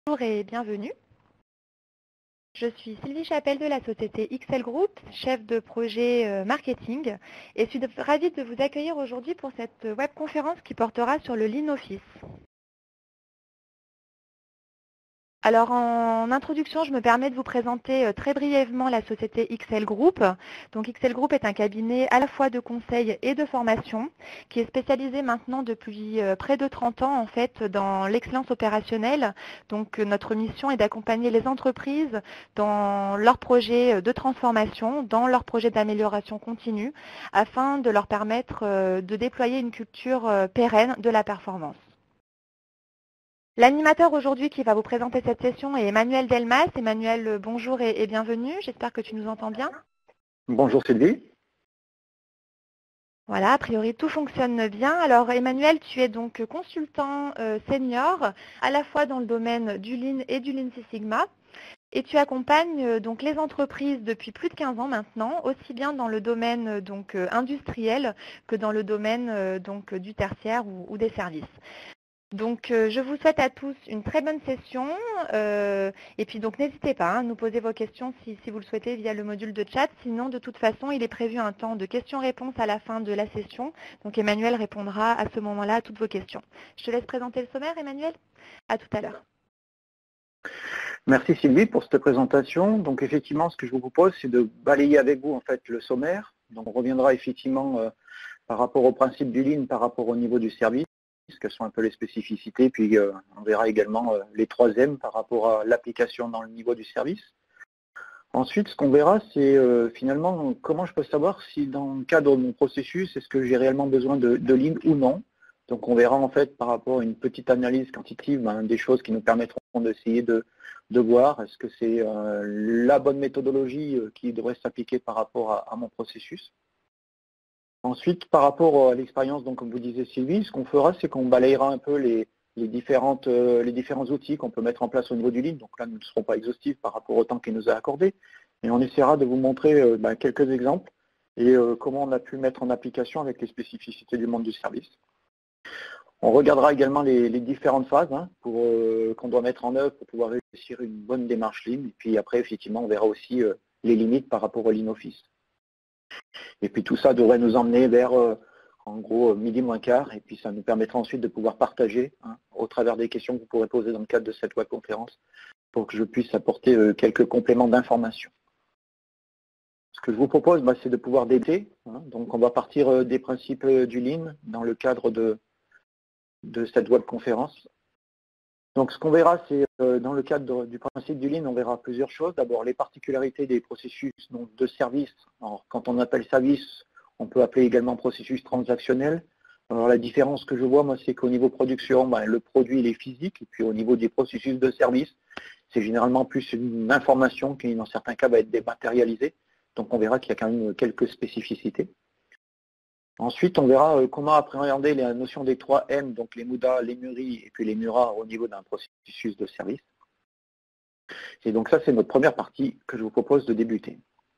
Bonjour et bienvenue. Je suis Sylvie Chapelle de la société XL Group, chef de projet marketing, et suis ravie de vous accueillir aujourd'hui pour cette webconférence qui portera sur le Lean Office. Alors en introduction, je me permets de vous présenter très brièvement la société XL Group. Donc XL Group est un cabinet à la fois de conseil et de formation qui est spécialisé maintenant depuis près de 30 ans en fait dans l'excellence opérationnelle. Donc notre mission est d'accompagner les entreprises dans leurs projets de transformation, dans leurs projets d'amélioration continue afin de leur permettre de déployer une culture pérenne de la performance. L'animateur aujourd'hui qui va vous présenter cette session est Emmanuel Delmas. Emmanuel, bonjour et bienvenue. J'espère que tu nous entends bien. Bonjour Sylvie. Voilà, a priori tout fonctionne bien. Alors Emmanuel, tu es donc consultant senior à la fois dans le domaine du Lean et du Lean Six Sigma. Et tu accompagnes donc les entreprises depuis plus de 15 ans maintenant, aussi bien dans le domaine industriel que dans le domaine du tertiaire ou des services. Donc, je vous souhaite à tous une très bonne session. Et puis, donc, n'hésitez pas à nous poser vos questions si vous le souhaitez via le module de chat. Sinon, de toute façon, il est prévu un temps de questions-réponses à la fin de la session. Donc, Emmanuel répondra à ce moment-là à toutes vos questions. Je te laisse présenter le sommaire, Emmanuel. À tout à l'heure. Merci Sylvie pour cette présentation. Donc, effectivement, ce que je vous propose, c'est de balayer avec vous en fait le sommaire. Donc, on reviendra effectivement par rapport au principe du Lean, par rapport au niveau du service, quelles sont un peu les spécificités, puis on verra également les 3M par rapport à l'application dans le niveau du service. Ensuite, ce qu'on verra, c'est finalement comment je peux savoir si dans le cadre de mon processus, est-ce que j'ai réellement besoin de Lean ou non. Donc on verra en fait par rapport à une petite analyse quantitative des choses qui nous permettront d'essayer de voir est-ce que c'est la bonne méthodologie qui devrait s'appliquer par rapport à mon processus. Ensuite, par rapport à l'expérience, donc comme vous disiez Sylvie, ce qu'on fera, c'est qu'on balayera un peu les différents outils qu'on peut mettre en place au niveau du Lean. Donc là, nous ne serons pas exhaustifs par rapport au temps qu'il nous a accordé, mais on essaiera de vous montrer quelques exemples et comment on a pu mettre en application avec les spécificités du monde du service. On regardera également les différentes phases qu'on doit mettre en œuvre pour pouvoir réussir une bonne démarche Lean. Et puis après, effectivement, on verra aussi les limites par rapport au Lean Office. Et puis tout ça devrait nous emmener vers, en gros, midi moins quart. Et puis ça nous permettra ensuite de pouvoir partager au travers des questions que vous pourrez poser dans le cadre de cette webconférence pour que je puisse apporter quelques compléments d'information. Ce que je vous propose, c'est de pouvoir débuter. Donc on va partir des principes du Lean dans le cadre de cette webconférence. Donc ce qu'on verra, c'est dans le cadre du principe du Lean, on verra plusieurs choses. D'abord les particularités des processus de service. Alors, quand on appelle service, on peut appeler également processus transactionnel. Alors la différence que je vois, moi, c'est qu'au niveau production, le produit il est physique, et puis au niveau des processus de service, c'est généralement plus une information qui, dans certains cas, va être dématérialisée. Donc on verra qu'il y a quand même quelques spécificités. Ensuite, on verra comment appréhender la notion des 3 M, donc les MUDA, les MURI et puis les MURA au niveau d'un processus de service. Et donc ça, c'est notre première partie que je vous propose de débuter.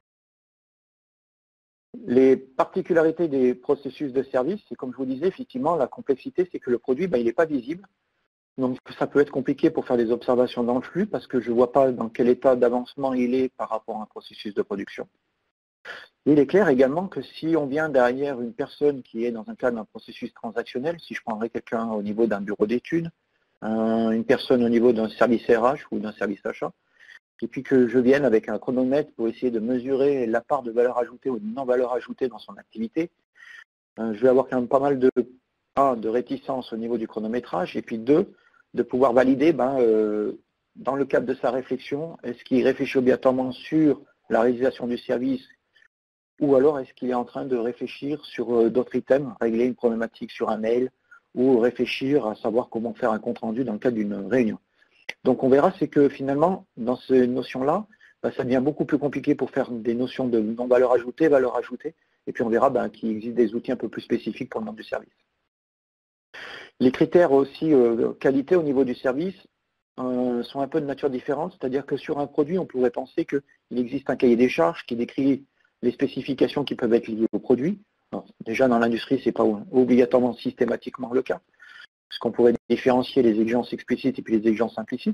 Les particularités des processus de service, c'est comme je vous disais, effectivement, la complexité, c'est que le produit, il n'est pas visible. Donc ça peut être compliqué pour faire des observations dans le flux parce que je ne vois pas dans quel état d'avancement il est par rapport à un processus de production. Il est clair également que si on vient derrière une personne qui est dans un cadre d'un processus transactionnel, si je prendrais quelqu'un au niveau d'un bureau d'études, une personne au niveau d'un service RH ou d'un service achat, et puis que je vienne avec un chronomètre pour essayer de mesurer la part de valeur ajoutée ou de non-valeur ajoutée dans son activité, je vais avoir quand même pas mal de réticence au niveau du chronométrage, et puis 2, de pouvoir valider dans le cadre de sa réflexion, est-ce qu'il réfléchit obligatoirement sur la réalisation du service ou alors est-ce qu'il est en train de réfléchir sur d'autres items, régler une problématique sur un mail ou réfléchir à savoir comment faire un compte-rendu dans le cadre d'une réunion. Donc on verra, c'est que finalement, dans ces notions-là, ça devient beaucoup plus compliqué pour faire des notions de non-valeur ajoutée, valeur ajoutée, et puis on verra qu'il existe des outils un peu plus spécifiques pour le monde du service. Les critères aussi qualité au niveau du service sont un peu de nature différente, c'est-à-dire que sur un produit, on pourrait penser qu'il existe un cahier des charges qui décrit les spécifications qui peuvent être liées au produit. Alors, déjà, dans l'industrie, ce n'est pas obligatoirement systématiquement le cas, parce qu'on pourrait différencier les exigences explicites et puis les exigences implicites.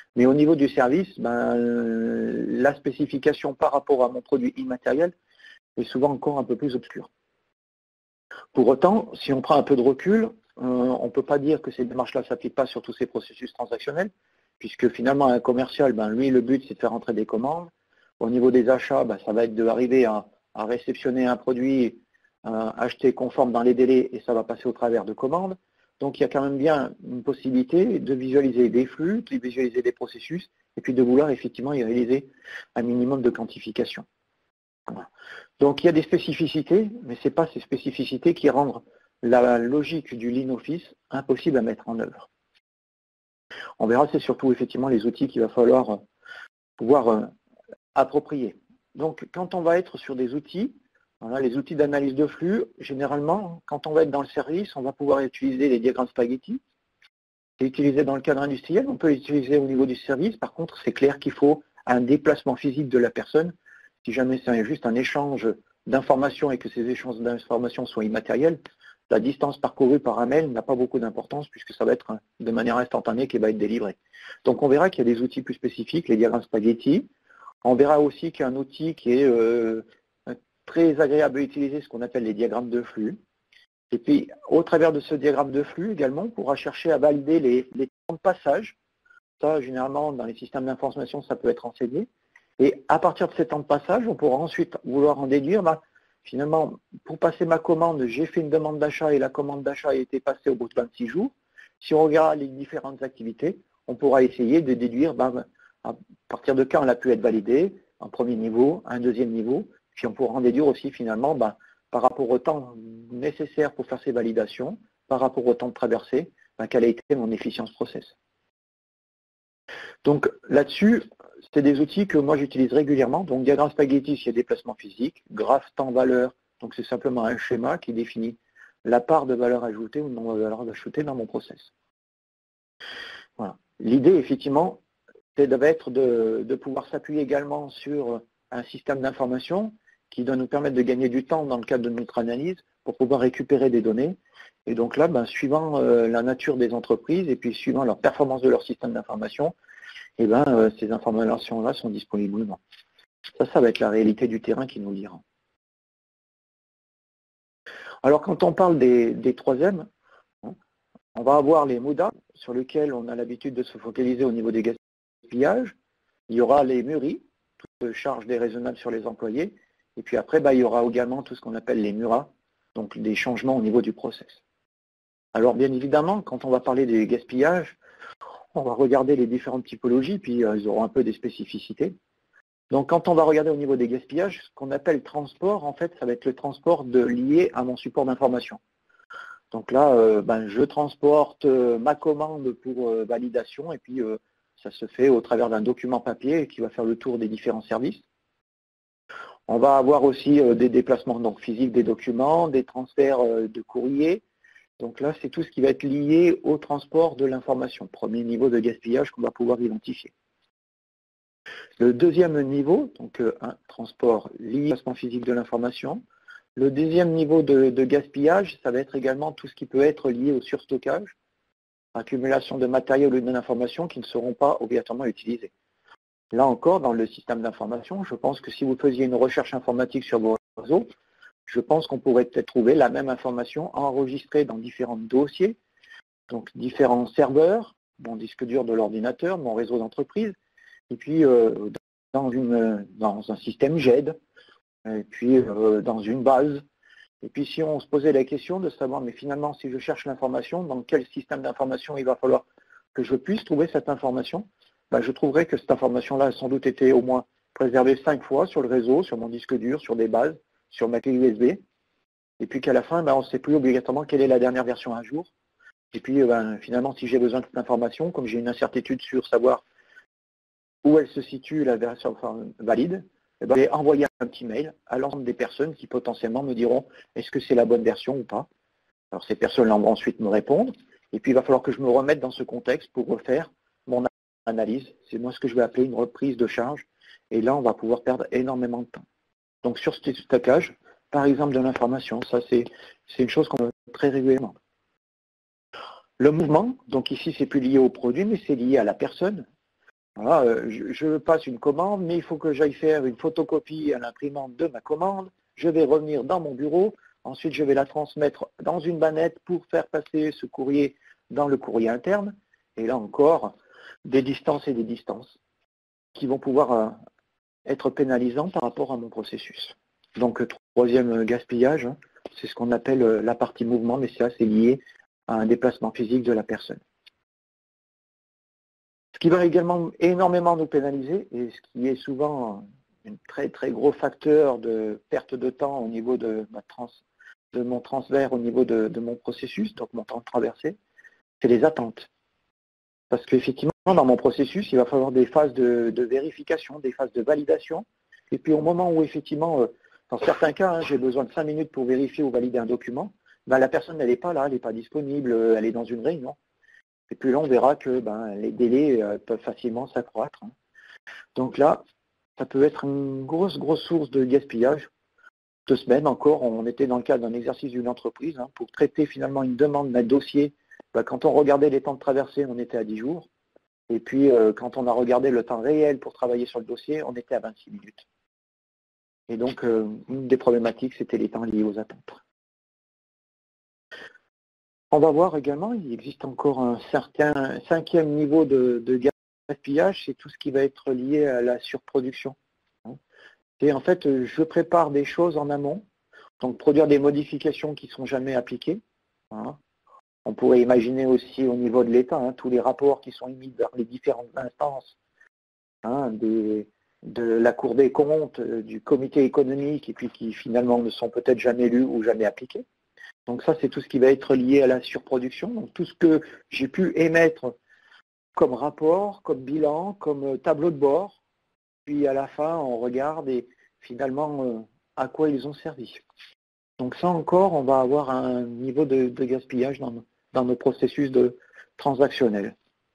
Mais au niveau du service, la spécification par rapport à mon produit immatériel est souvent encore un peu plus obscure. Pour autant, si on prend un peu de recul, on ne peut pas dire que ces démarches-là ne s'appliquent pas sur tous ces processus transactionnels, puisque finalement, un commercial, lui, le but, c'est de faire entrer des commandes. Au niveau des achats, ça va être d'arriver à réceptionner un produit acheté conforme dans les délais et ça va passer au travers de commandes. Donc, il y a quand même bien une possibilité de visualiser des flux, de visualiser des processus et puis de vouloir effectivement y réaliser un minimum de quantification. Voilà. Donc, il y a des spécificités, mais ce n'est pas ces spécificités qui rendent la logique du Lean Office impossible à mettre en œuvre. On verra, c'est surtout effectivement les outils qu'il va falloir pouvoir approprier. Donc, quand on va être sur des outils, voilà, les outils d'analyse de flux, généralement, quand on va être dans le service, on va pouvoir utiliser les diagrammes spaghetti. C'est utilisé dans le cadre industriel, on peut l'utiliser au niveau du service. Par contre, c'est clair qu'il faut un déplacement physique de la personne. Si jamais c'est juste un échange d'informations et que ces échanges d'informations soient immatériels, la distance parcourue par un mail n'a pas beaucoup d'importance puisque ça va être de manière instantanée qui va être délivré. Donc on verra qu'il y a des outils plus spécifiques, les diagrammes spaghetti. On verra aussi qu'il y a un outil qui est très agréable à utiliser, ce qu'on appelle les diagrammes de flux. Et puis, au travers de ce diagramme de flux également, on pourra chercher à valider les temps de passage. Ça, généralement, dans les systèmes d'information, ça peut être enseigné. Et à partir de ces temps de passage, on pourra ensuite vouloir en déduire, finalement, pour passer ma commande, j'ai fait une demande d'achat et la commande d'achat a été passée au bout de 26 jours. Si on regarde les différentes activités, on pourra essayer de déduire à partir de quand elle a pu être validée, un premier niveau, un deuxième niveau, puis on pourra en déduire aussi finalement par rapport au temps nécessaire pour faire ces validations, par rapport au temps de traversée, quelle a été mon efficience process. Donc là-dessus, c'est des outils que moi j'utilise régulièrement. Donc diagramme spaghetti, s'il y a déplacement physique, graphe temps-valeur, donc c'est simplement un schéma qui définit la part de valeur ajoutée ou non de valeur ajoutée dans mon process. Voilà. L'idée, effectivement, c'est de pouvoir s'appuyer également sur un système d'information qui doit nous permettre de gagner du temps dans le cadre de notre analyse pour pouvoir récupérer des données. Et donc là, suivant la nature des entreprises et puis suivant leur performance de leur système d'information, ces informations-là sont disponibles ou non. Ça va être la réalité du terrain qui nous le dira. Alors quand on parle des troisièmes, on va avoir les MODA sur lesquels on a l'habitude de se focaliser au niveau des gaspillages. Il y aura les MURI, toute charge déraisonnable sur les employés. Et puis après, il y aura également tout ce qu'on appelle les MURA, donc des changements au niveau du process. Alors bien évidemment, quand on va parler des gaspillages, on va regarder les différentes typologies, puis ils auront un peu des spécificités. Donc quand on va regarder au niveau des gaspillages, ce qu'on appelle transport, en fait, ça va être le transport lié à mon support d'information. Donc là, je transporte ma commande pour validation, et puis ça se fait au travers d'un document papier qui va faire le tour des différents services. On va avoir aussi des déplacements physiques des documents, des transferts de courrier. Donc là, c'est tout ce qui va être lié au transport de l'information. Premier niveau de gaspillage qu'on va pouvoir identifier. Le deuxième niveau, donc un transport lié au déplacement physique de l'information. Le deuxième niveau de gaspillage, ça va être également tout ce qui peut être lié au surstockage, accumulation de matériel ou d'informations qui ne seront pas obligatoirement utilisés. Là encore, dans le système d'information, je pense que si vous faisiez une recherche informatique sur vos réseaux, je pense qu'on pourrait peut-être trouver la même information enregistrée dans différents dossiers, donc différents serveurs, mon disque dur de l'ordinateur, mon réseau d'entreprise, et puis dans un système GED, et puis dans une base. Et puis si on se posait la question de savoir, mais finalement, si je cherche l'information, dans quel système d'information il va falloir que je puisse trouver cette information, je trouverais que cette information-là a sans doute été au moins préservée 5 fois sur le réseau, sur mon disque dur, sur des bases, sur ma clé USB, et puis qu'à la fin, on ne sait plus obligatoirement quelle est la dernière version à jour. Et puis finalement, si j'ai besoin de cette information, comme j'ai une incertitude sur savoir où elle se situe, la version valide, je vais envoyer un petit mail à l'ensemble des personnes qui potentiellement me diront est-ce que c'est la bonne version ou pas. Alors ces personnes-là vont ensuite me répondre, et puis il va falloir que je me remette dans ce contexte pour refaire mon analyse. C'est moi ce que je vais appeler une reprise de charge, et là on va pouvoir perdre énormément de temps. Donc sur ce stockage, par exemple de l'information, ça c'est une chose qu'on fait très régulièrement. Le mouvement, donc ici c'est plus lié au produit, mais c'est lié à la personne. Voilà, je passe une commande, mais il faut que j'aille faire une photocopie à l'imprimante de ma commande. Je vais revenir dans mon bureau. Ensuite, je vais la transmettre dans une bannette pour faire passer ce courrier dans le courrier interne. Et là encore, des distances et des distances qui vont pouvoir être pénalisants par rapport à mon processus. Donc, troisième gaspillage, hein, c'est ce qu'on appelle la partie mouvement, mais ça, c'est lié à un déplacement physique de la personne. Ce qui va également énormément nous pénaliser, et ce qui est souvent un très très gros facteur de perte de temps au niveau de mon transfert, au niveau de mon processus, donc mon temps de traversée, c'est les attentes. Parce qu'effectivement, dans mon processus, il va falloir des phases de vérification, des phases de validation, et puis au moment où effectivement, dans certains cas, hein, j'ai besoin de 5 minutes pour vérifier ou valider un document, ben, la personne n'est pas là, elle n'est pas disponible, elle est dans une réunion. Et puis là, on verra que les délais peuvent facilement s'accroître. Hein. Donc là, ça peut être une grosse source de gaspillage. 2 semaines encore, on était dans le cadre d'un exercice d'une entreprise hein, pour traiter finalement une demande d'un dossier. Quand on regardait les temps de traversée, on était à 10 jours. Et puis, quand on a regardé le temps réel pour travailler sur le dossier, on était à 26 minutes. Et donc, une des problématiques, c'était les temps liés aux attentes. On va voir également, il existe encore un certain 5e niveau de gaspillage, c'est tout ce qui va être lié à la surproduction. Et en fait, je prépare des choses en amont, donc produire des modifications qui ne sont jamais appliquées. Hein. On pourrait imaginer aussi au niveau de l'État, hein, tous les rapports qui sont émis vers les différentes instances, hein, de la Cour des comptes, du comité économique, et puis qui finalement ne sont peut-être jamais lus ou jamais appliqués. Donc ça, c'est tout ce qui va être lié à la surproduction. Donc tout ce que j'ai pu émettre comme rapport, comme bilan, comme tableau de bord, puis à la fin, on regarde et finalement à quoi ils ont servi. Donc ça encore, on va avoir un niveau de gaspillage dans nos processus transactionnels.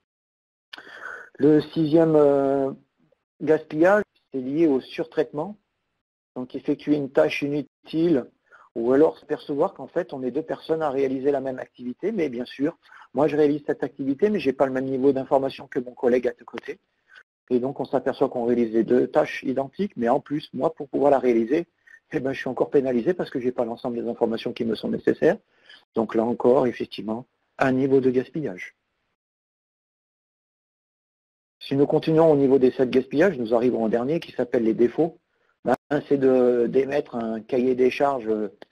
Le 6e gaspillage, c'est lié au surtraitement. Donc effectuer une tâche inutile ou alors se percevoir qu'en fait, on est 2 personnes à réaliser la même activité, mais bien sûr, moi je réalise cette activité, mais je n'ai pas le même niveau d'information que mon collègue à côté. Et donc on s'aperçoit qu'on réalise les 2 tâches identiques, mais en plus, moi, pour pouvoir la réaliser, je suis encore pénalisé parce que je n'ai pas l'ensemble des informations qui me sont nécessaires. Donc là encore, effectivement, un niveau de gaspillage. Si nous continuons au niveau des 7 gaspillages, nous arrivons au dernier qui s'appelle les défauts. C'est d'émettre un cahier des charges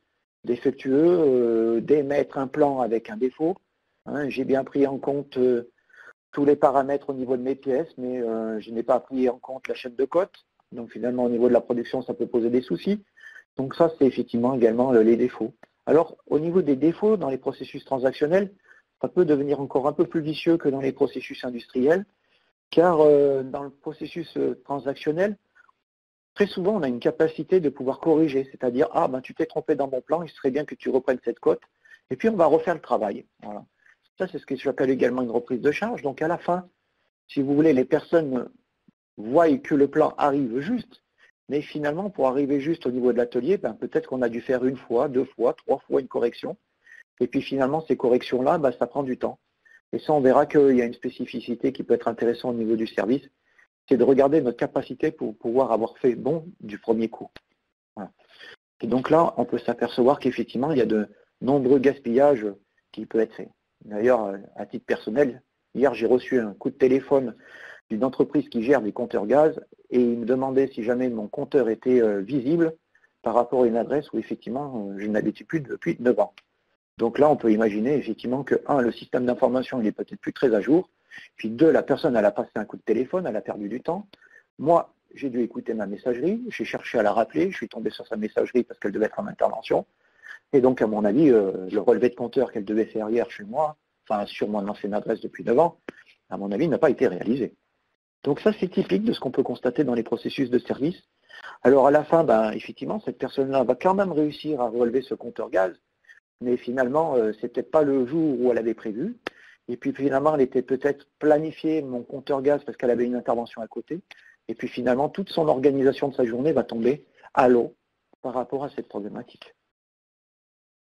défectueux, d'émettre un plan avec un défaut. Hein, j'ai bien pris en compte tous les paramètres au niveau de mes pièces, mais je n'ai pas pris en compte la chaîne de cote. Donc finalement, au niveau de la production, ça peut poser des soucis. Donc ça, c'est effectivement également les défauts. Alors, au niveau des défauts dans les processus transactionnels, ça peut devenir encore un peu plus vicieux que dans les processus industriels, car dans le processus transactionnel, très souvent, on a une capacité de pouvoir corriger, c'est-à-dire, tu t'es trompé dans mon plan, il serait bien que tu reprennes cette cote, et puis on va refaire le travail. Voilà. Ça, c'est ce que j'appelle également une reprise de charge. Donc à la fin, si vous voulez, les personnes voient que le plan arrive juste, mais finalement, pour arriver juste au niveau de l'atelier, peut-être qu'on a dû faire 1 fois, 2 fois, 3 fois une correction, et puis finalement, ces corrections-là, ça prend du temps. Et ça, on verra qu'il y a une spécificité qui peut être intéressante au niveau du service, c'est de regarder notre capacité pour pouvoir avoir fait bon du premier coup. Voilà. Et donc là, on peut s'apercevoir qu'effectivement, il y a de nombreux gaspillages qui peuvent être faits. D'ailleurs, à titre personnel, hier, j'ai reçu un coup de téléphone d'une entreprise qui gère des compteurs gaz et il me demandait si jamais mon compteur était visible par rapport à une adresse où effectivement, je n'habitais plus depuis 9 ans. Donc là, on peut imaginer effectivement que, 1, le système d'information, il est peut-être plus très à jour, puis 2, la personne, elle a passé un coup de téléphone, elle a perdu du temps. Moi, j'ai dû écouter ma messagerie, j'ai cherché à la rappeler, je suis tombé sur sa messagerie parce qu'elle devait être en intervention. Et donc, à mon avis, le relevé de compteur qu'elle devait faire hier chez moi, enfin sur mon ancienne adresse depuis 9 ans, à mon avis, n'a pas été réalisé. Donc ça, c'est typique de ce qu'on peut constater dans les processus de service. Alors à la fin, effectivement, cette personne-là va quand même réussir à relever ce compteur gaz, mais finalement, c'est peut-être pas le jour où elle avait prévu. Et puis finalement, elle était peut-être planifiée, mon compteur gaz, parce qu'elle avait une intervention à côté. Et puis finalement, toute son organisation de sa journée va tomber à l'eau par rapport à cette problématique.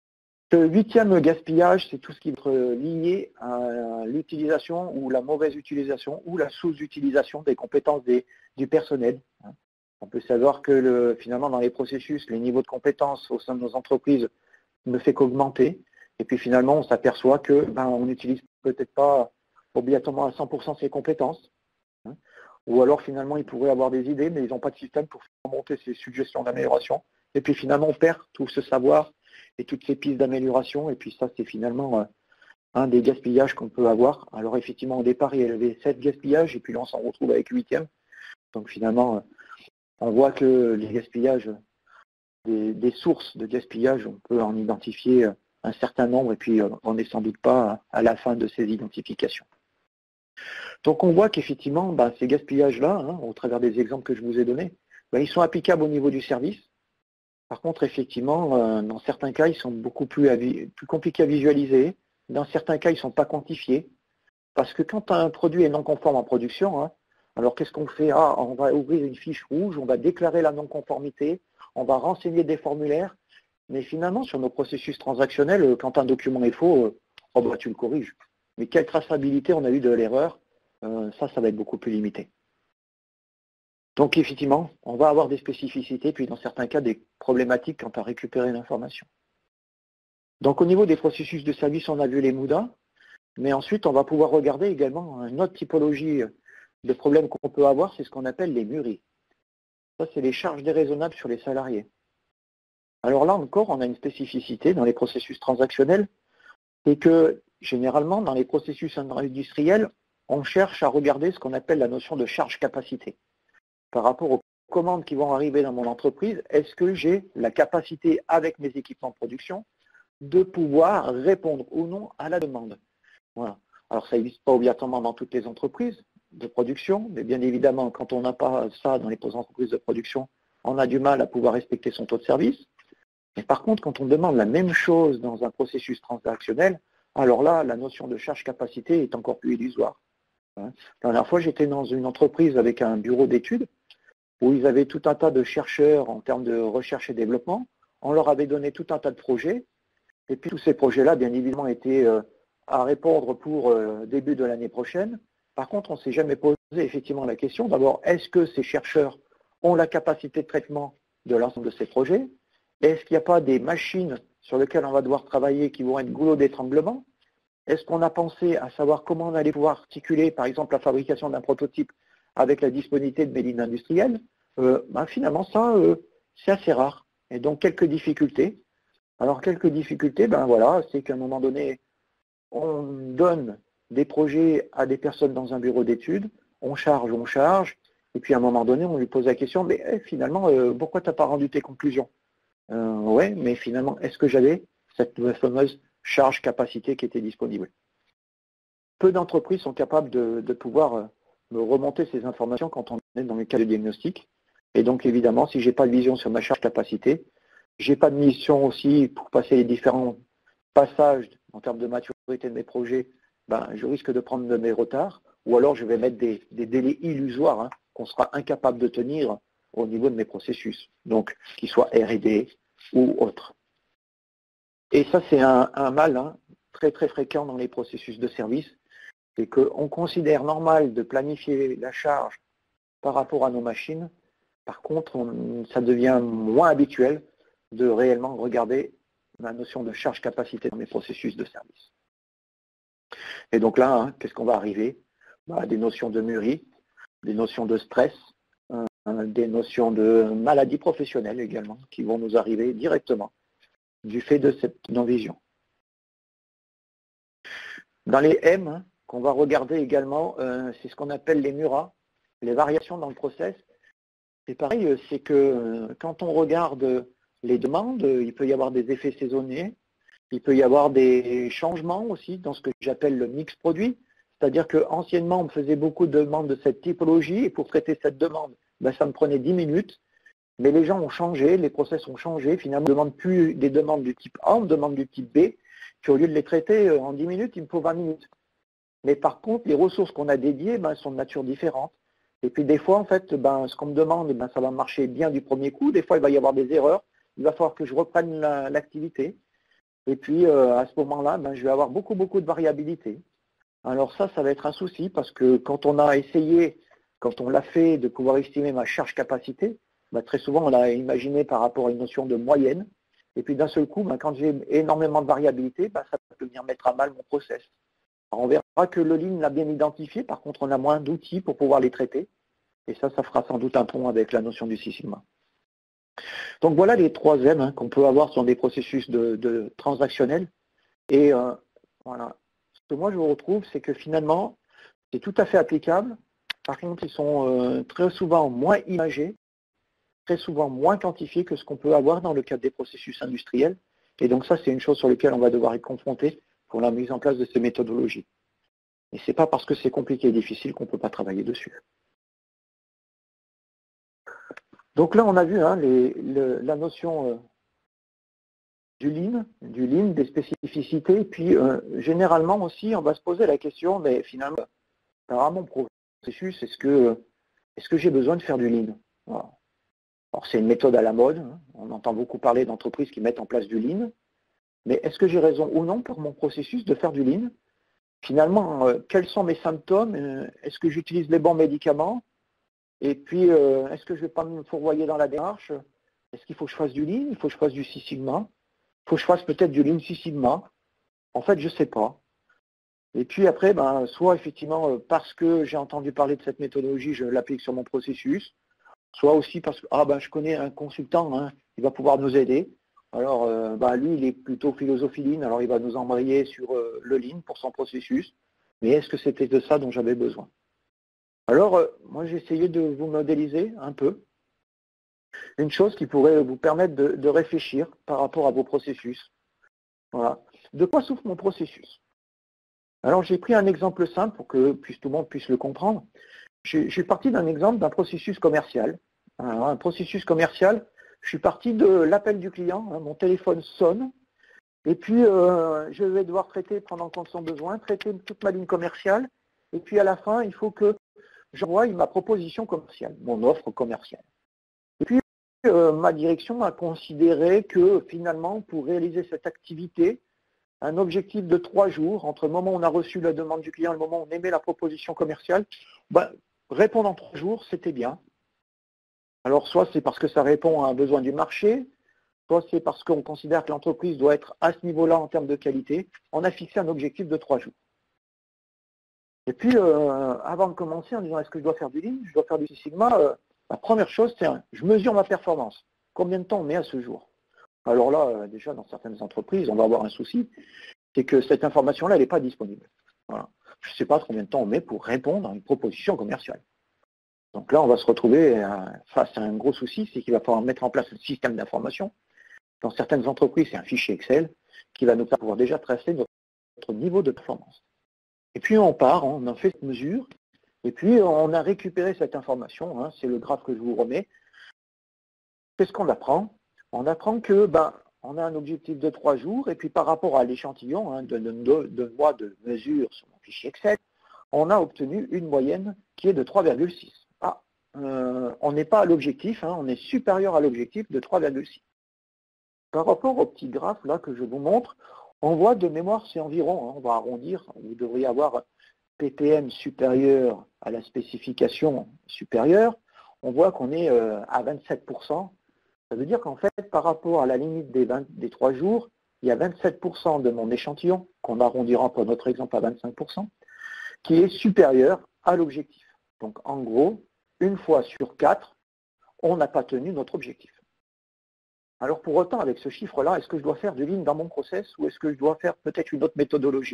Le 8e gaspillage, c'est tout ce qui est lié à l'utilisation ou la mauvaise utilisation ou la sous-utilisation des compétences du personnel. On peut savoir que finalement, dans les processus, les niveaux de compétences au sein de nos entreprises ne fait qu'augmenter. Et puis finalement, on s'aperçoit que on n'utilise peut-être pas obligatoirement à 100% ses compétences. Ou alors finalement, ils pourraient avoir des idées, mais ils n'ont pas de système pour faire monter ces suggestions d'amélioration. Et puis finalement, on perd tout ce savoir et toutes ces pistes d'amélioration. Et puis ça, c'est finalement un des gaspillages qu'on peut avoir. Alors effectivement, au départ, il y avait 7 gaspillages, et puis là, on s'en retrouve avec 8e. Donc finalement, on voit que les gaspillages, des sources de gaspillage, on peut en identifier un certain nombre, et puis on n'est sans doute pas à la fin de ces identifications. Donc on voit qu'effectivement, ces gaspillages-là, au travers des exemples que je vous ai donnés, ils sont applicables au niveau du service. Par contre, effectivement, dans certains cas, ils sont beaucoup plus compliqués à visualiser. Dans certains cas, ils ne sont pas quantifiés. Parce que quand un produit est non conforme en production, alors qu'est-ce qu'on fait? On va ouvrir une fiche rouge, on va déclarer la non-conformité, on va renseigner des formulaires. Mais finalement, sur nos processus transactionnels, quand un document est faux, tu le corriges. Mais quelle traçabilité on a eu de l'erreur? Ça va être beaucoup plus limité. Donc effectivement, on va avoir des spécificités, puis dans certains cas, des problématiques quant à récupérer l'information. Donc au niveau des processus de service, on a vu les MUDA, mais ensuite on va pouvoir regarder également une autre typologie de problèmes qu'on peut avoir, c'est ce qu'on appelle les MURI. Ça, c'est les charges déraisonnables sur les salariés. Alors là encore, on a une spécificité dans les processus transactionnels, c'est que généralement, dans les processus industriels, on cherche à regarder ce qu'on appelle la notion de charge-capacité. Par rapport aux commandes qui vont arriver dans mon entreprise, est-ce que j'ai la capacité, avec mes équipements de production, de pouvoir répondre ou non à la demande? Voilà. Alors ça n'existe pas obligatoirement dans toutes les entreprises de production, mais bien évidemment, quand on n'a pas ça dans les entreprises de production, on a du mal à pouvoir respecter son taux de service. Mais par contre, quand on demande la même chose dans un processus transactionnel, alors là, la notion de charge-capacité est encore plus illusoire. La dernière fois, j'étais dans une entreprise avec un bureau d'études où ils avaient tout un tas de chercheurs en termes de recherche et développement. On leur avait donné tout un tas de projets. Et puis tous ces projets-là, bien évidemment, étaient à répondre pour début de l'année prochaine. Par contre, on ne s'est jamais posé effectivement la question, d'abord, est-ce que ces chercheurs ont la capacité de traitement de l'ensemble de ces projets? Est-ce qu'il n'y a pas des machines sur lesquelles on va devoir travailler qui vont être goulot d'étranglement? Est-ce qu'on a pensé à savoir comment on allait pouvoir articuler, par exemple, la fabrication d'un prototype avec la disponibilité de mes lignes industrielles? Finalement, ça, c'est assez rare. Et donc, quelques difficultés. Alors, quelques difficultés, c'est qu'à un moment donné, on donne des projets à des personnes dans un bureau d'études, on charge, et puis à un moment donné, on lui pose la question, mais finalement, pourquoi tu n'as pas rendu tes conclusions? Ouais, mais finalement, est-ce que j'avais cette fameuse charge-capacité qui était disponible? Peu d'entreprises sont capables de pouvoir me remonter ces informations quand on est dans le cas de diagnostic. Et donc, évidemment, si je n'ai pas de vision sur ma charge-capacité, je n'ai pas de mission aussi pour passer les différents passages en termes de maturité de mes projets, je risque de prendre de mes retards, ou alors je vais mettre des délais illusoires qu'on sera incapable de tenir au niveau de mes processus, donc qu'ils soient R&D ou autres. Et ça, c'est un mal très très fréquent dans les processus de service, c'est qu'on considère normal de planifier la charge par rapport à nos machines. Par contre, ça devient moins habituel de réellement regarder la notion de charge-capacité dans mes processus de service. Et donc là, qu'est-ce qu'on va arriver? Des notions de MURI, des notions de stress, des notions de maladies professionnelles également, qui vont nous arriver directement du fait de cette non-vision. Dans les M, qu'on va regarder également, c'est ce qu'on appelle les MURA, les variations dans le process. C'est pareil, c'est que quand on regarde les demandes, il peut y avoir des effets saisonniers, il peut y avoir des changements aussi dans ce que j'appelle le mix produit. C'est-à-dire qu'anciennement, on me faisait beaucoup de demandes de cette typologie, et pour traiter cette demande, ça me prenait 10 minutes. Mais les gens ont changé, les process ont changé. Finalement, on ne demande plus des demandes du type A, on me demande du type B. Puis au lieu de les traiter en 10 minutes, il me faut 20 minutes. Mais par contre, les ressources qu'on a dédiées sont de nature différente. Et puis des fois, en fait, ce qu'on me demande, ça va marcher bien du premier coup. Des fois, il va y avoir des erreurs. Il va falloir que je reprenne l'activité. Et puis à ce moment-là, je vais avoir beaucoup de variabilité. Alors ça va être un souci parce que quand on a essayé, quand on l'a fait de pouvoir estimer ma charge capacité, très souvent on l'a imaginé par rapport à une notion de moyenne. Et puis d'un seul coup, quand j'ai énormément de variabilité, ça peut venir mettre à mal mon process. Alors, on verra que le Lean l'a bien identifié, par contre on a moins d'outils pour pouvoir les traiter. Et ça fera sans doute un pont avec la notion du Six Sigma. Donc voilà les 3 M qu'on peut avoir sur des processus de transactionnels. Et voilà. Ce que moi je retrouve, c'est que finalement, c'est tout à fait applicable. Par contre, ils sont très souvent moins imagés, très souvent moins quantifiés que ce qu'on peut avoir dans le cadre des processus industriels. Et donc ça, c'est une chose sur laquelle on va devoir être confronté pour la mise en place de ces méthodologies. Et ce n'est pas parce que c'est compliqué et difficile qu'on ne peut pas travailler dessus. Donc là, on a vu la notion du Lean, des spécificités. Puis généralement aussi, on va se poser la question, mais finalement, par mon processus, est-ce que j'ai besoin de faire du Lean? Voilà. Alors c'est une méthode à la mode. On entend beaucoup parler d'entreprises qui mettent en place du Lean. Mais est-ce que j'ai raison ou non pour mon processus de faire du Lean? Finalement, quels sont mes symptômes? Est-ce que j'utilise les bons médicaments? Et puis, est-ce que je ne vais pas me fourvoyer dans la démarche? Est-ce qu'il faut que je fasse du Lean? Il faut que je fasse du Six Sigma? Il faut que je fasse peut-être du Lean Six Sigma? En fait, je ne sais pas. Et puis après, soit effectivement, parce que j'ai entendu parler de cette méthodologie, je l'applique sur mon processus, soit aussi parce que je connais un consultant, il va pouvoir nous aider. Alors, lui, il est plutôt philosophie Lean, alors il va nous embrayer sur le Lean pour son processus. Mais est-ce que c'était de ça dont j'avais besoin? Alors, moi, j'ai essayé de vous modéliser un peu une chose qui pourrait vous permettre de réfléchir par rapport à vos processus. Voilà. De quoi souffre mon processus? Alors, j'ai pris un exemple simple pour que tout le monde puisse le comprendre. Je suis parti d'un exemple d'un processus commercial. Alors, un processus commercial, je suis parti de l'appel du client, mon téléphone sonne, et puis je vais devoir prendre en compte son besoin, traiter toute ma ligne commerciale, et puis à la fin, il faut que j'envoie ma proposition commerciale, mon offre commerciale. Et puis, ma direction a considéré que finalement, pour réaliser cette activité, un objectif de 3 jours, entre le moment où on a reçu la demande du client et le moment où on émet la proposition commerciale, répondre en 3 jours, c'était bien. Alors, soit c'est parce que ça répond à un besoin du marché, soit c'est parce qu'on considère que l'entreprise doit être à ce niveau-là en termes de qualité. On a fixé un objectif de 3 jours. Et puis, avant de commencer, en disant est-ce que je dois faire du Lean, je dois faire du Six Sigma, la première chose, c'est je mesure ma performance. Combien de temps on met à ce jour? Alors là, déjà, dans certaines entreprises, on va avoir un souci, c'est que cette information-là, elle n'est pas disponible. Voilà. Je ne sais pas combien de temps on met pour répondre à une proposition commerciale. Donc là, on va se retrouver face à un gros souci, c'est qu'il va falloir mettre en place un système d'information. Dans certaines entreprises, c'est un fichier Excel qui va nous pouvoir déjà tracer notre niveau de performance. Et puis on part, on en fait cette mesure, et puis on a récupéré cette information, c'est le graphe que je vous remets. Qu'est-ce qu'on apprend? On apprend que on a un objectif de 3 jours, et puis par rapport à l'échantillon de mois de mesure sur mon fichier Excel, on a obtenu une moyenne qui est de 3,6. On n'est pas à l'objectif, on est supérieur à l'objectif de 3,6. Par rapport au petit graphe là que je vous montre, on voit de mémoire, c'est environ, on va arrondir, vous devriez avoir PPM supérieur à la spécification supérieure, on voit qu'on est à 27%. Ça veut dire qu'en fait, par rapport à la limite des 3 jours, il y a 27% de mon échantillon, qu'on arrondira pour notre exemple à 25%, qui est supérieur à l'objectif. Donc en gros, une fois sur 4, on n'a pas tenu notre objectif. Alors pour autant, avec ce chiffre-là, est-ce que je dois faire du Lean dans mon process ou est-ce que je dois faire peut-être une autre méthodologie?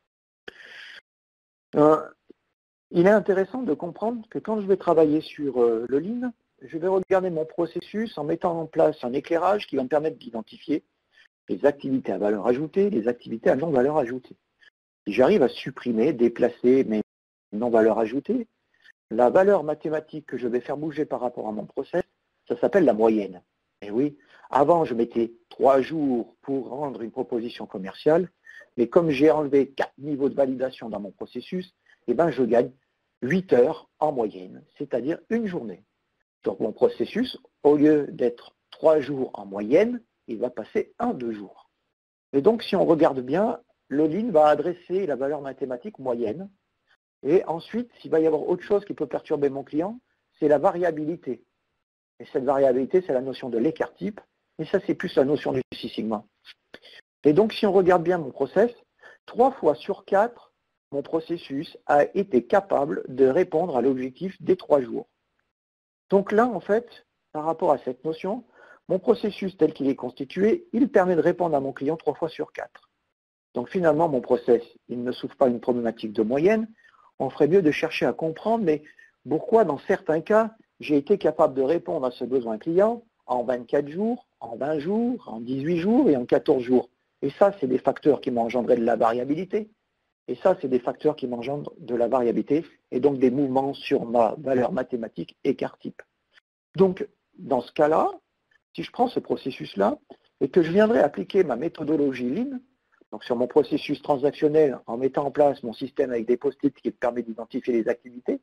Il est intéressant de comprendre que quand je vais travailler sur le Lean, je vais regarder mon processus en mettant en place un éclairage qui va me permettre d'identifier les activités à valeur ajoutée, les activités à non-valeur ajoutée. Si j'arrive à supprimer, déplacer mes non-valeurs ajoutées, la valeur mathématique que je vais faire bouger par rapport à mon process, ça s'appelle la moyenne. Et oui, avant je mettais 3 jours pour rendre une proposition commerciale, mais comme j'ai enlevé 4 niveaux de validation dans mon processus, je gagne 8 heures en moyenne, c'est-à-dire une journée. Donc mon processus, au lieu d'être 3 jours en moyenne, il va passer en 2 jours. Et donc, si on regarde bien, le Lean va adresser la valeur mathématique moyenne. Et ensuite, s'il va y avoir autre chose qui peut perturber mon client, c'est la variabilité. Et cette variabilité, c'est la notion de l'écart type. Et ça, c'est plus la notion du Six Sigma. Et donc, si on regarde bien mon process, 3 fois sur 4, mon processus a été capable de répondre à l'objectif des 3 jours. Donc là, en fait, par rapport à cette notion, mon processus tel qu'il est constitué, il permet de répondre à mon client 3 fois sur 4. Donc finalement, mon process, il ne souffre pas une problématique de moyenne. On ferait mieux de chercher à comprendre, mais pourquoi dans certains cas, j'ai été capable de répondre à ce besoin client en 24 jours, en 20 jours, en 18 jours et en 14 jours. Et ça, c'est des facteurs qui m'ont engendré de la variabilité. Et ça, c'est des facteurs qui m'engendrent de la variabilité et donc des mouvements sur ma valeur mathématique écart type. Donc, dans ce cas-là, si je prends ce processus-là et que je viendrais appliquer ma méthodologie Lean, donc sur mon processus transactionnel en mettant en place mon système avec des post-it qui permet d'identifier les activités,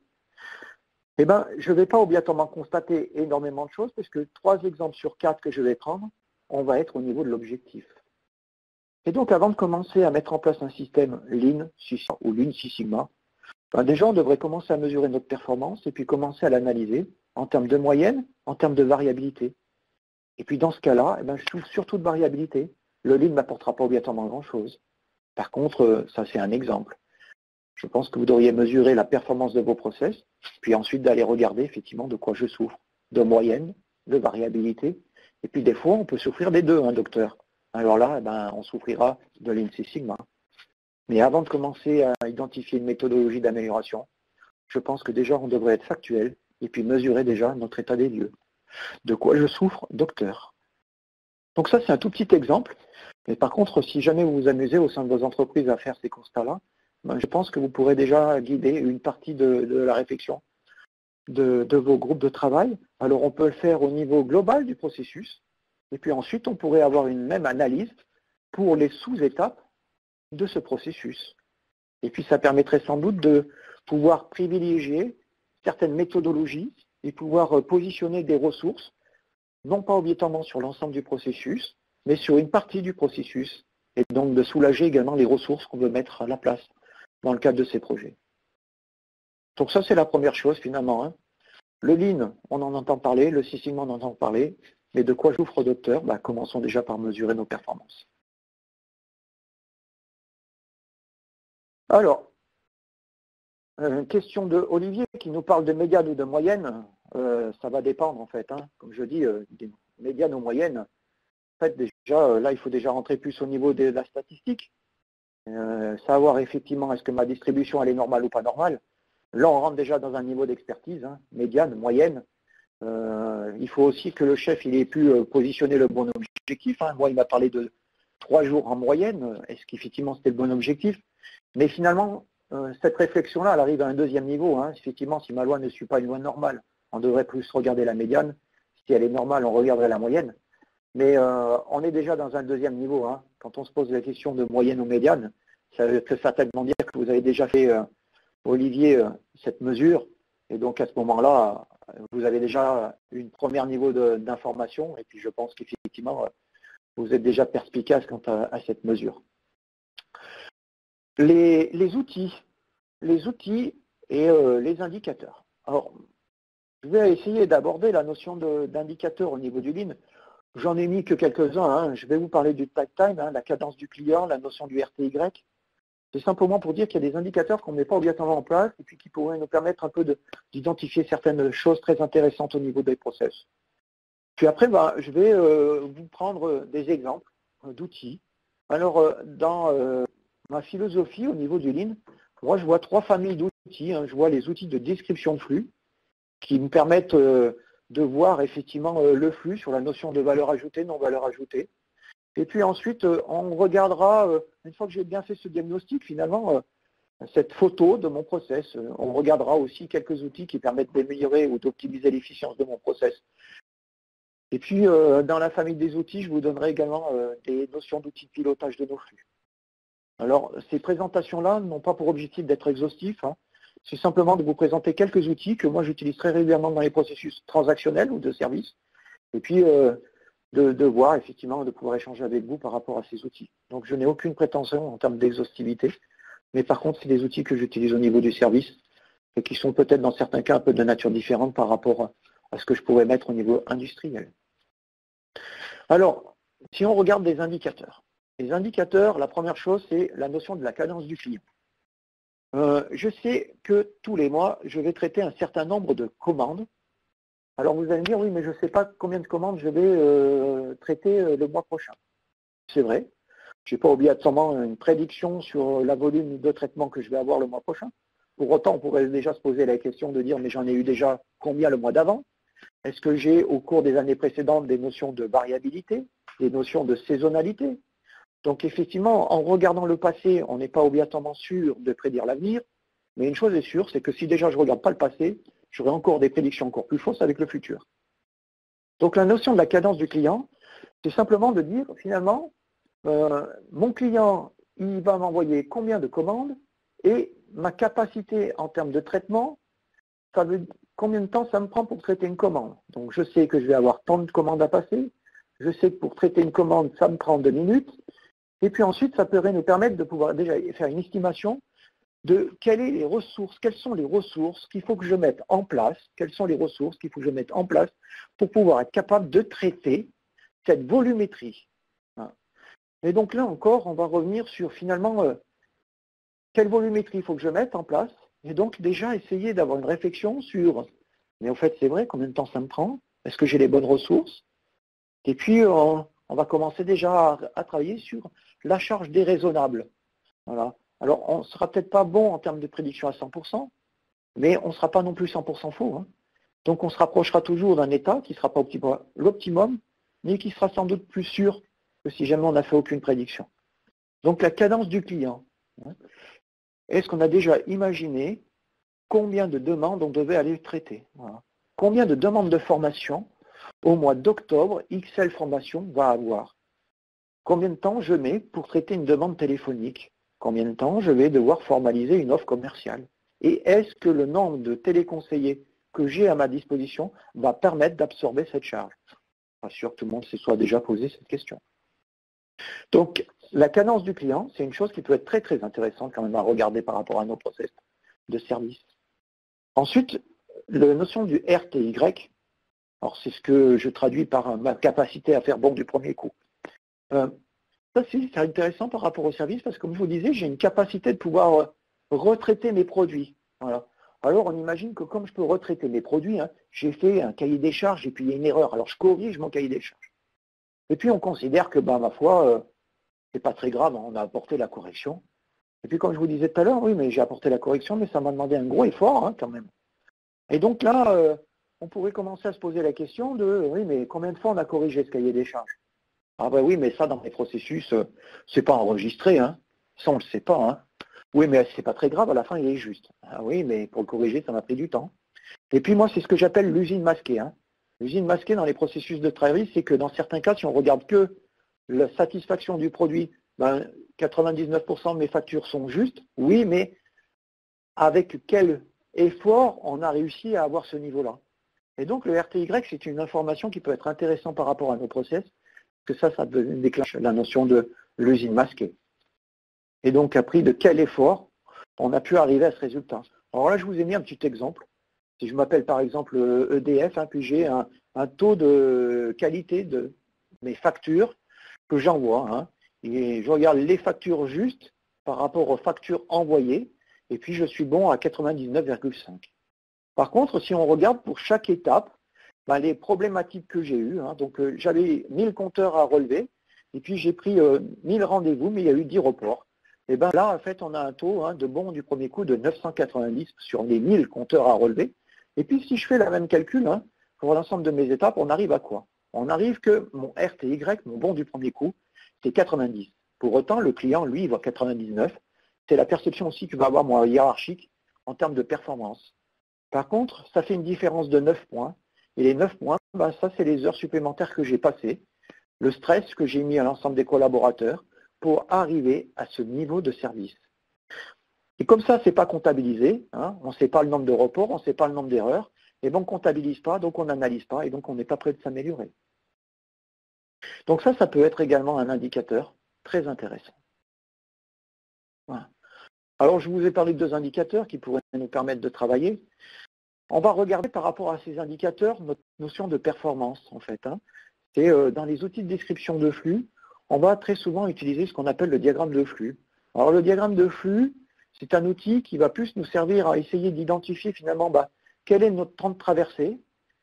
eh ben, je ne vais pas obligatoirement constater énormément de choses parce que 3 exemples sur 4 que je vais prendre, on va être au niveau de l'objectif. Et donc, avant de commencer à mettre en place un système Lean ou Lean Six Sigma, ben déjà, on devrait commencer à mesurer notre performance et puis commencer à l'analyser en termes de moyenne, en termes de variabilité. Et puis, dans ce cas-là, eh ben, je souffre surtout de variabilité. Le Lean ne m'apportera pas obligatoirement grand-chose. Par contre, ça, c'est un exemple. Je pense que vous devriez mesurer la performance de vos process, puis ensuite d'aller regarder effectivement de quoi je souffre, de moyenne, de variabilité. Et puis, des fois, on peut souffrir des deux, hein, docteur. Alors là, eh ben, on souffrira de Lean Six Sigma. Mais avant de commencer à identifier une méthodologie d'amélioration, je pense que déjà on devrait être factuel et puis mesurer déjà notre état des lieux. De quoi je souffre, docteur? Donc ça, c'est un tout petit exemple. Mais par contre, si jamais vous vous amusez au sein de vos entreprises à faire ces constats-là, ben, je pense que vous pourrez déjà guider une partie de la réflexion de vos groupes de travail. Alors on peut le faire au niveau global du processus. Et puis ensuite, on pourrait avoir une même analyse pour les sous-étapes de ce processus. Et puis ça permettrait sans doute de pouvoir privilégier certaines méthodologies et pouvoir positionner des ressources, non pas obligatoirement sur l'ensemble du processus, mais sur une partie du processus, et donc de soulager également les ressources qu'on veut mettre à la place dans le cadre de ces projets. Donc ça, c'est la première chose finalement, hein. Le Lean, on en entend parler, le Six Sigma, on en entend parler, mais de quoi souffre docteur? Ben, commençons déjà par mesurer nos performances. Alors, question de Olivier qui nous parle de médiane ou de moyenne. Ça va dépendre en fait, hein. Comme je dis, des médianes ou moyennes. En fait, déjà, là, il faut déjà rentrer plus au niveau de la statistique. Savoir effectivement est-ce que ma distribution elle est normale ou pas normale. Là, on rentre déjà dans un niveau d'expertise, hein, médiane, moyenne. Il faut aussi que le chef il ait pu positionner le bon objectif, hein. Moi, il m'a parlé de 3 jours en moyenne. Est-ce qu'effectivement c'était le bon objectif? Mais finalement, cette réflexion-là, elle arrive à un deuxième niveau, hein. Effectivement, si ma loi ne suit pas une loi normale, on devrait plus regarder la médiane. Si elle est normale, on regarderait la moyenne. Mais on est déjà dans un deuxième niveau, hein. Quand on se pose la question de moyenne ou médiane, ça veut certainement dire que vous avez déjà fait, Olivier, cette mesure. Et donc à ce moment-là, vous avez déjà une première niveau d'information. Et puis je pense qu'effectivement, vous êtes déjà perspicace quant à cette mesure. Les outils et les indicateurs. Alors, je vais essayer d'aborder la notion d'indicateur au niveau du Lean. J'en ai mis que quelques-uns, hein. Je vais vous parler du takt time, hein, la cadence du client, la notion du RTY. C'est simplement pour dire qu'il y a des indicateurs qu'on ne met pas obligatoirement en place et puis qui pourraient nous permettre un peu d'identifier certaines choses très intéressantes au niveau des process. Puis après, je vais vous prendre des exemples d'outils. Alors, dans ma philosophie au niveau du Lean, moi je vois 3 familles d'outils, hein. Je vois les outils de description de flux qui me permettent de voir effectivement le flux sur la notion de valeur ajoutée, non valeur ajoutée. Et puis ensuite, on regardera, une fois que j'ai bien fait ce diagnostic, finalement, cette photo de mon process. On regardera aussi quelques outils qui permettent d'améliorer ou d'optimiser l'efficience de mon process. Et puis, dans la famille des outils, je vous donnerai également des notions d'outils de pilotage de nos flux. Alors, ces présentations-là n'ont pas pour objectif d'être exhaustifs, hein. C'est simplement de vous présenter quelques outils que moi j'utilise très régulièrement dans les processus transactionnels ou de service. Et puis, de voir effectivement, de pouvoir échanger avec vous par rapport à ces outils. Donc je n'ai aucune prétention en termes d'exhaustivité, mais par contre, c'est des outils que j'utilise au niveau du service et qui sont peut-être dans certains cas un peu de nature différente par rapport à ce que je pourrais mettre au niveau industriel. Alors, si on regarde des indicateurs, les indicateurs, la première chose, c'est la notion de la cadence du client. Je sais que tous les mois, je vais traiter un certain nombre de commandes. Alors vous allez me dire, oui, mais je ne sais pas combien de commandes je vais traiter le mois prochain. C'est vrai. Je n'ai pas obligatoirement une prédiction sur la volume de traitement que je vais avoir le mois prochain. Pour autant, on pourrait déjà se poser la question de dire, mais j'en ai eu déjà combien le mois d'avant? Est-ce que j'ai, au cours des années précédentes, des notions de variabilité, des notions de saisonnalité? Donc effectivement, en regardant le passé, on n'est pas obligatoirement sûr de prédire l'avenir, mais une chose est sûre, c'est que si déjà je ne regarde pas le passé, j'aurai encore des prédictions encore plus fausses avec le futur. Donc la notion de la cadence du client, c'est simplement de dire, finalement, mon client, il va m'envoyer combien de commandes et ma capacité en termes de traitement, ça veut combien de temps ça me prend pour traiter une commande. Donc je sais que je vais avoir tant de commandes à passer, je sais que pour traiter une commande, ça me prend 2 minutes, et puis ensuite, ça pourrait nous permettre de pouvoir déjà faire une estimation de quelles sont les ressources qu'il faut que je mette en place, quelles sont les ressources qu'il faut que je mette en place pour pouvoir être capable de traiter cette volumétrie. Et donc là encore, on va revenir sur finalement quelle volumétrie il faut que je mette en place, et donc déjà essayer d'avoir une réflexion sur, mais en fait c'est vrai, combien de temps ça me prend, est-ce que j'ai les bonnes ressources, et puis on va commencer déjà à travailler sur la charge déraisonnable. Voilà. Alors, on ne sera peut-être pas bon en termes de prédiction à 100%, mais on ne sera pas non plus 100% faux. Hein. Donc, on se rapprochera toujours d'un état qui ne sera pas l'optimum, mais qui sera sans doute plus sûr que si jamais on n'a fait aucune prédiction. Donc, la cadence du client. Hein. Est-ce qu'on a déjà imaginé combien de demandes on devait aller traiter? Voilà. Combien de demandes de formation au mois d'octobre, XL Formation va avoir? Combien de temps je mets pour traiter une demande téléphonique? Combien de temps je vais devoir formaliser une offre commerciale? Et est-ce que le nombre de téléconseillers que j'ai à ma disposition va permettre d'absorber cette charge? Je suis pas sûr que tout le monde se soit déjà posé cette question. Donc, la cadence du client, c'est une chose qui peut être très très intéressante quand même à regarder par rapport à nos process de service. Ensuite, la notion du RTY, alors c'est ce que je traduis par ma capacité à faire bon du premier coup. Ça, c'est intéressant par rapport au service parce que, comme je vous disais, j'ai une capacité de pouvoir retraiter mes produits. Voilà. Alors, on imagine que comme je peux retraiter mes produits, hein, j'ai fait un cahier des charges et puis il y a une erreur. Alors, je corrige mon cahier des charges. Et puis, on considère que, ma foi, c'est pas très grave, on a apporté la correction. Et puis, comme je vous disais tout à l'heure, oui, mais j'ai apporté la correction, mais ça m'a demandé un gros effort hein, quand même. Et donc là, on pourrait commencer à se poser la question de, oui, mais combien de fois on a corrigé ce cahier des charges? Ah ben oui, mais ça, dans les processus, c'est pas enregistré, hein. Ça, on le sait pas, hein. Oui, mais c'est pas très grave, à la fin, il est juste. Ah oui, mais pour le corriger, ça m'a pris du temps. Et puis moi, c'est ce que j'appelle l'usine masquée. Hein. L'usine masquée dans les processus de travail, c'est que dans certains cas, si on regarde que la satisfaction du produit, 99% de mes factures sont justes, oui, mais avec quel effort on a réussi à avoir ce niveau-là. Et donc, le RTY, c'est une information qui peut être intéressante par rapport à nos process, que ça déclenche la notion de l'usine masquée. Et donc, à prix de quel effort on a pu arriver à ce résultat. Alors là, je vous ai mis un petit exemple. Si je m'appelle par exemple EDF, hein, puis j'ai un taux de qualité de mes factures que j'envoie. Hein, et je regarde les factures justes par rapport aux factures envoyées, et puis je suis bon à 99,5. Par contre, si on regarde pour chaque étape, les problématiques que j'ai eues, hein, donc j'avais 1000 compteurs à relever, et puis j'ai pris 1000 rendez-vous, mais il y a eu 10 reports. Et bien là, en fait, on a un taux hein, de bon du premier coup de 990 sur les 1000 compteurs à relever. Et puis si je fais la même calcul, hein, pour l'ensemble de mes étapes, on arrive à quoi? On arrive que mon RTY, mon bon du premier coup, c'est 90. Pour autant, le client, lui, il voit 99. C'est la perception aussi que va avoir mon hiérarchique en termes de performance. Par contre, ça fait une différence de 9 points. Et les 9 points, ça, c'est les heures supplémentaires que j'ai passées, le stress que j'ai mis à l'ensemble des collaborateurs pour arriver à ce niveau de service. Et comme ça, ce n'est pas comptabilisé, hein, on ne sait pas le nombre de reports, on ne sait pas le nombre d'erreurs, et donc on ne comptabilise pas, donc on n'analyse pas, et donc on n'est pas prêt de s'améliorer. Donc ça peut être également un indicateur très intéressant. Voilà. Alors, je vous ai parlé de 2 indicateurs qui pourraient nous permettre de travailler. On va regarder par rapport à ces indicateurs notre notion de performance, en fait. C'est dans les outils de description de flux, on va très souvent utiliser ce qu'on appelle le diagramme de flux. Alors, le diagramme de flux, c'est un outil qui va plus nous servir à essayer d'identifier finalement quel est notre temps de traversée,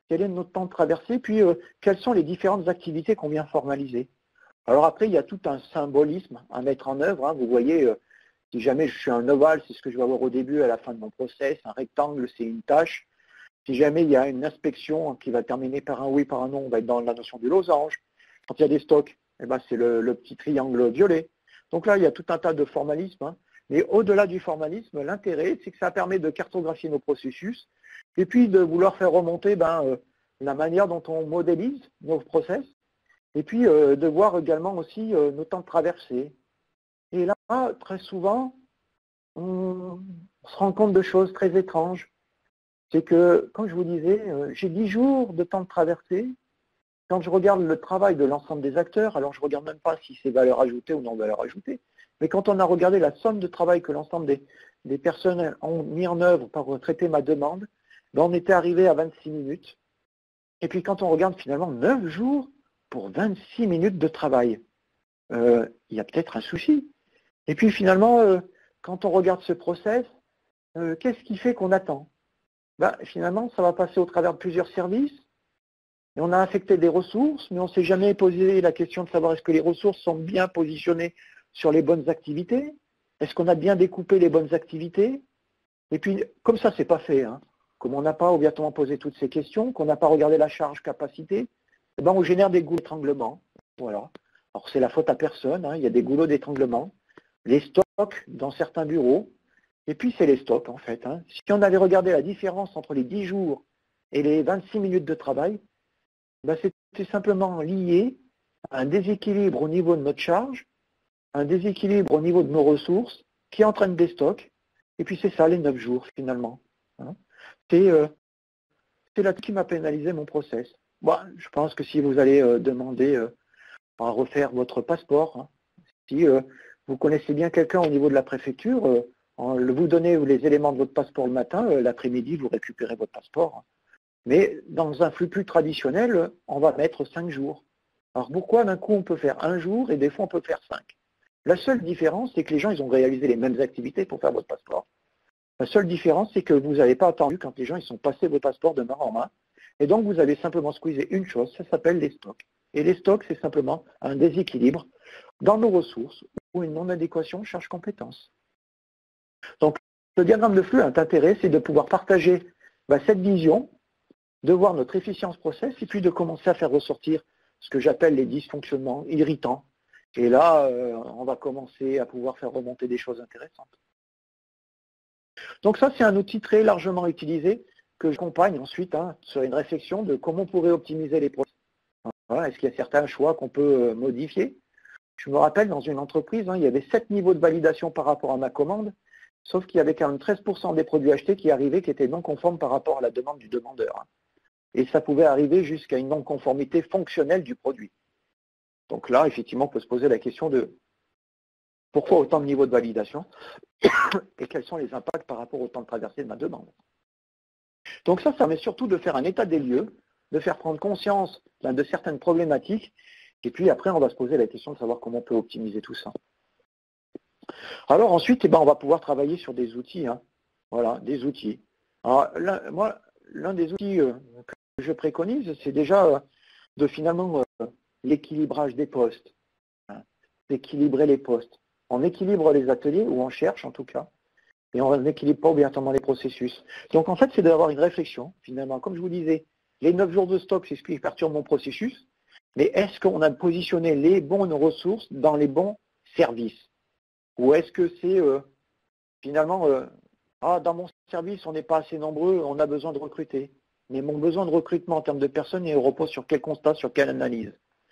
puis quelles sont les différentes activités qu'on vient formaliser. Alors après, il y a tout un symbolisme à mettre en œuvre. Vous voyez, si jamais je suis un ovale, c'est ce que je vais avoir au début et à la fin de mon process. Un rectangle, c'est une tâche. Si jamais il y a une inspection qui va terminer par un oui, par un non, on va être dans la notion du losange. Quand il y a des stocks, c'est le petit triangle violet. Donc là, il y a tout un tas de formalismes. Mais au-delà du formalisme, l'intérêt, c'est que ça permet de cartographier nos processus et puis de vouloir faire remonter la manière dont on modélise nos process et puis de voir également aussi nos temps de traversée. Et là, très souvent, on se rend compte de choses très étranges. C'est que, comme je vous disais, j'ai 10 jours de temps de traversée. Quand je regarde le travail de l'ensemble des acteurs, alors je ne regarde même pas si c'est valeur ajoutée ou non valeur ajoutée, mais quand on a regardé la somme de travail que l'ensemble des personnes ont mis en œuvre pour traiter ma demande, on était arrivé à 26 minutes. Et puis quand on regarde finalement 9 jours pour 26 minutes de travail, il y a peut-être un souci. Et puis finalement, quand on regarde ce process, qu'est-ce qui fait qu'on attend? Finalement, ça va passer au travers de plusieurs services. Et on a affecté des ressources, mais on ne s'est jamais posé la question de savoir est-ce que les ressources sont bien positionnées sur les bonnes activités? Est-ce qu'on a bien découpé les bonnes activités? Et puis, comme ça, c'est pas fait, comme on n'a pas obligatoirement posé toutes ces questions, qu'on n'a pas regardé la charge capacité, on génère des goulots d'étranglement. Voilà. Alors, c'est la faute à personne, il y a des goulots d'étranglement. Les stocks dans certains bureaux, et puis c'est les stocks, en fait. Si on avait regardé la différence entre les 10 jours et les 26 minutes de travail, c'était simplement lié à un déséquilibre au niveau de notre charge, un déséquilibre au niveau de nos ressources qui entraîne des stocks, et puis c'est ça les 9 jours finalement. C'est là qui m'a pénalisé mon process. Je pense que si vous allez demander à refaire votre passeport, si vous connaissez bien quelqu'un au niveau de la préfecture, vous donnez les éléments de votre passeport le matin, l'après-midi vous récupérez votre passeport. Mais dans un flux plus traditionnel, on va mettre 5 jours. Alors pourquoi d'un coup on peut faire 1 jour et des fois on peut faire 5? La seule différence, c'est que les gens ils ont réalisé les mêmes activités pour faire votre passeport. La seule différence, c'est que vous n'avez pas attendu quand les gens ils sont passés vos passeports de main en main. Et donc vous avez simplement squeezé une chose, ça s'appelle les stocks. Et les stocks, c'est simplement un déséquilibre dans nos ressources ou une non-adéquation charge-compétence. Donc le diagramme de flux a un intérêt, c'est de pouvoir partager cette vision, de voir notre efficience process et puis de commencer à faire ressortir ce que j'appelle les dysfonctionnements irritants. Et là, on va commencer à pouvoir faire remonter des choses intéressantes. Donc ça, c'est un outil très largement utilisé que j'accompagne ensuite sur une réflexion de comment on pourrait optimiser les process. Voilà, est-ce qu'il y a certains choix qu'on peut modifier? Je me rappelle, dans une entreprise, il y avait 7 niveaux de validation par rapport à ma commande, sauf qu'il y avait quand même 13% des produits achetés qui arrivaient qui étaient non conformes par rapport à la demande du demandeur. Et ça pouvait arriver jusqu'à une non-conformité fonctionnelle du produit. Donc là, effectivement, on peut se poser la question de pourquoi autant de niveaux de validation et quels sont les impacts par rapport au temps de traversée de ma demande. Donc ça permet surtout de faire un état des lieux, de faire prendre conscience de certaines problématiques, et puis après, on va se poser la question de savoir comment on peut optimiser tout ça. Alors ensuite, on va pouvoir travailler sur des outils. Voilà, des outils. Alors moi, l'un des outils que je préconise, c'est déjà de finalement l'équilibrage des postes. D'équilibrer les postes. On équilibre les ateliers, ou on cherche en tout cas, et on n'équilibre pas obligatoirement les processus. Donc en fait, c'est d'avoir une réflexion, finalement. Comme je vous disais, les 9 jours de stock, c'est ce qui perturbe mon processus, mais est-ce qu'on a positionné les bonnes ressources dans les bons services? Ou est-ce que c'est finalement, dans mon service, on n'est pas assez nombreux, on a besoin de recruter. Mais mon besoin de recrutement en termes de personnes, il repose sur quel constat, sur quelle analyse?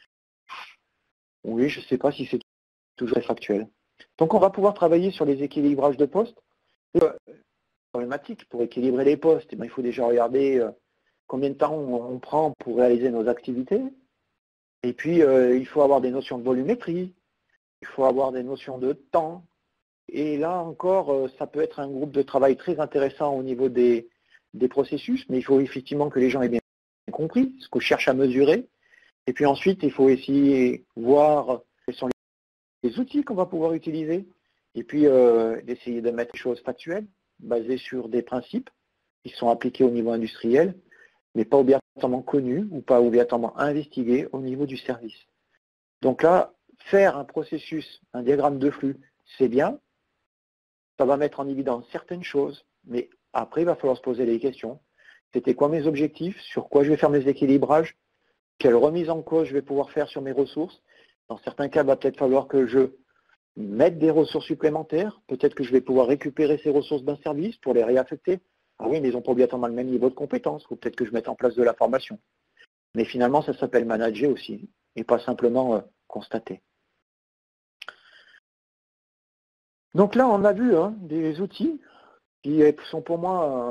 Oui, je ne sais pas si c'est toujours factuel. Donc on va pouvoir travailler sur les équilibrages de postes. Problématique pour équilibrer les postes, il faut déjà regarder combien de temps on prend pour réaliser nos activités. Et puis, il faut avoir des notions de volumétrie, il faut avoir des notions de temps. Et là encore, ça peut être un groupe de travail très intéressant au niveau des processus, mais il faut effectivement que les gens aient bien compris ce qu'on cherche à mesurer. Et puis ensuite, il faut essayer de voir quels sont les outils qu'on va pouvoir utiliser. Et puis, d'essayer de mettre des choses factuelles, basées sur des principes qui sont appliqués au niveau industriel, mais pas obligatoirement connus ou pas obligatoirement investigués au niveau du service. Donc là, faire un processus, un diagramme de flux, c'est bien. Ça va mettre en évidence certaines choses, mais après, il va falloir se poser les questions. C'était quoi mes objectifs? Sur quoi je vais faire mes équilibrages? Quelle remise en cause je vais pouvoir faire sur mes ressources? Dans certains cas, il va peut-être falloir que je mette des ressources supplémentaires. Peut-être que je vais pouvoir récupérer ces ressources d'un service pour les réaffecter. Ah oui, mais ils n'ont pas obligatoirement le même niveau de compétence. Ou peut-être que je mette en place de la formation. Mais finalement, ça s'appelle manager aussi, et pas simplement constater. Donc là, on a vu des outils qui sont pour moi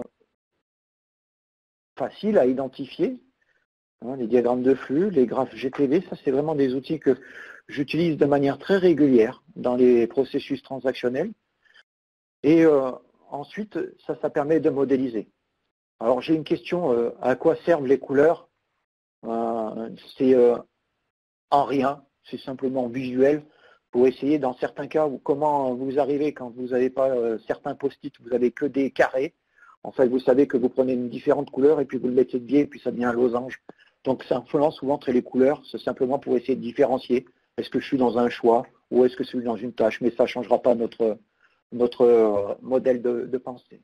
faciles à identifier. Les diagrammes de flux, les graphes GTV, ça c'est vraiment des outils que j'utilise de manière très régulière dans les processus transactionnels. Et ensuite, ça permet de modéliser. Alors j'ai une question, à quoi servent les couleurs? C'est en rien, c'est simplement visuel pour essayer dans certains cas comment vous arrivez quand vous n'avez pas certains post-it, vous n'avez que des carrés. En fait, vous savez que vous prenez une différente couleur et puis vous le mettez de biais et puis ça devient un losange. Donc c'est influent souvent entre les couleurs, c'est simplement pour essayer de différencier. Est-ce que je suis dans un choix ou est-ce que je suis dans une tâche? Mais ça ne changera pas notre modèle de pensée.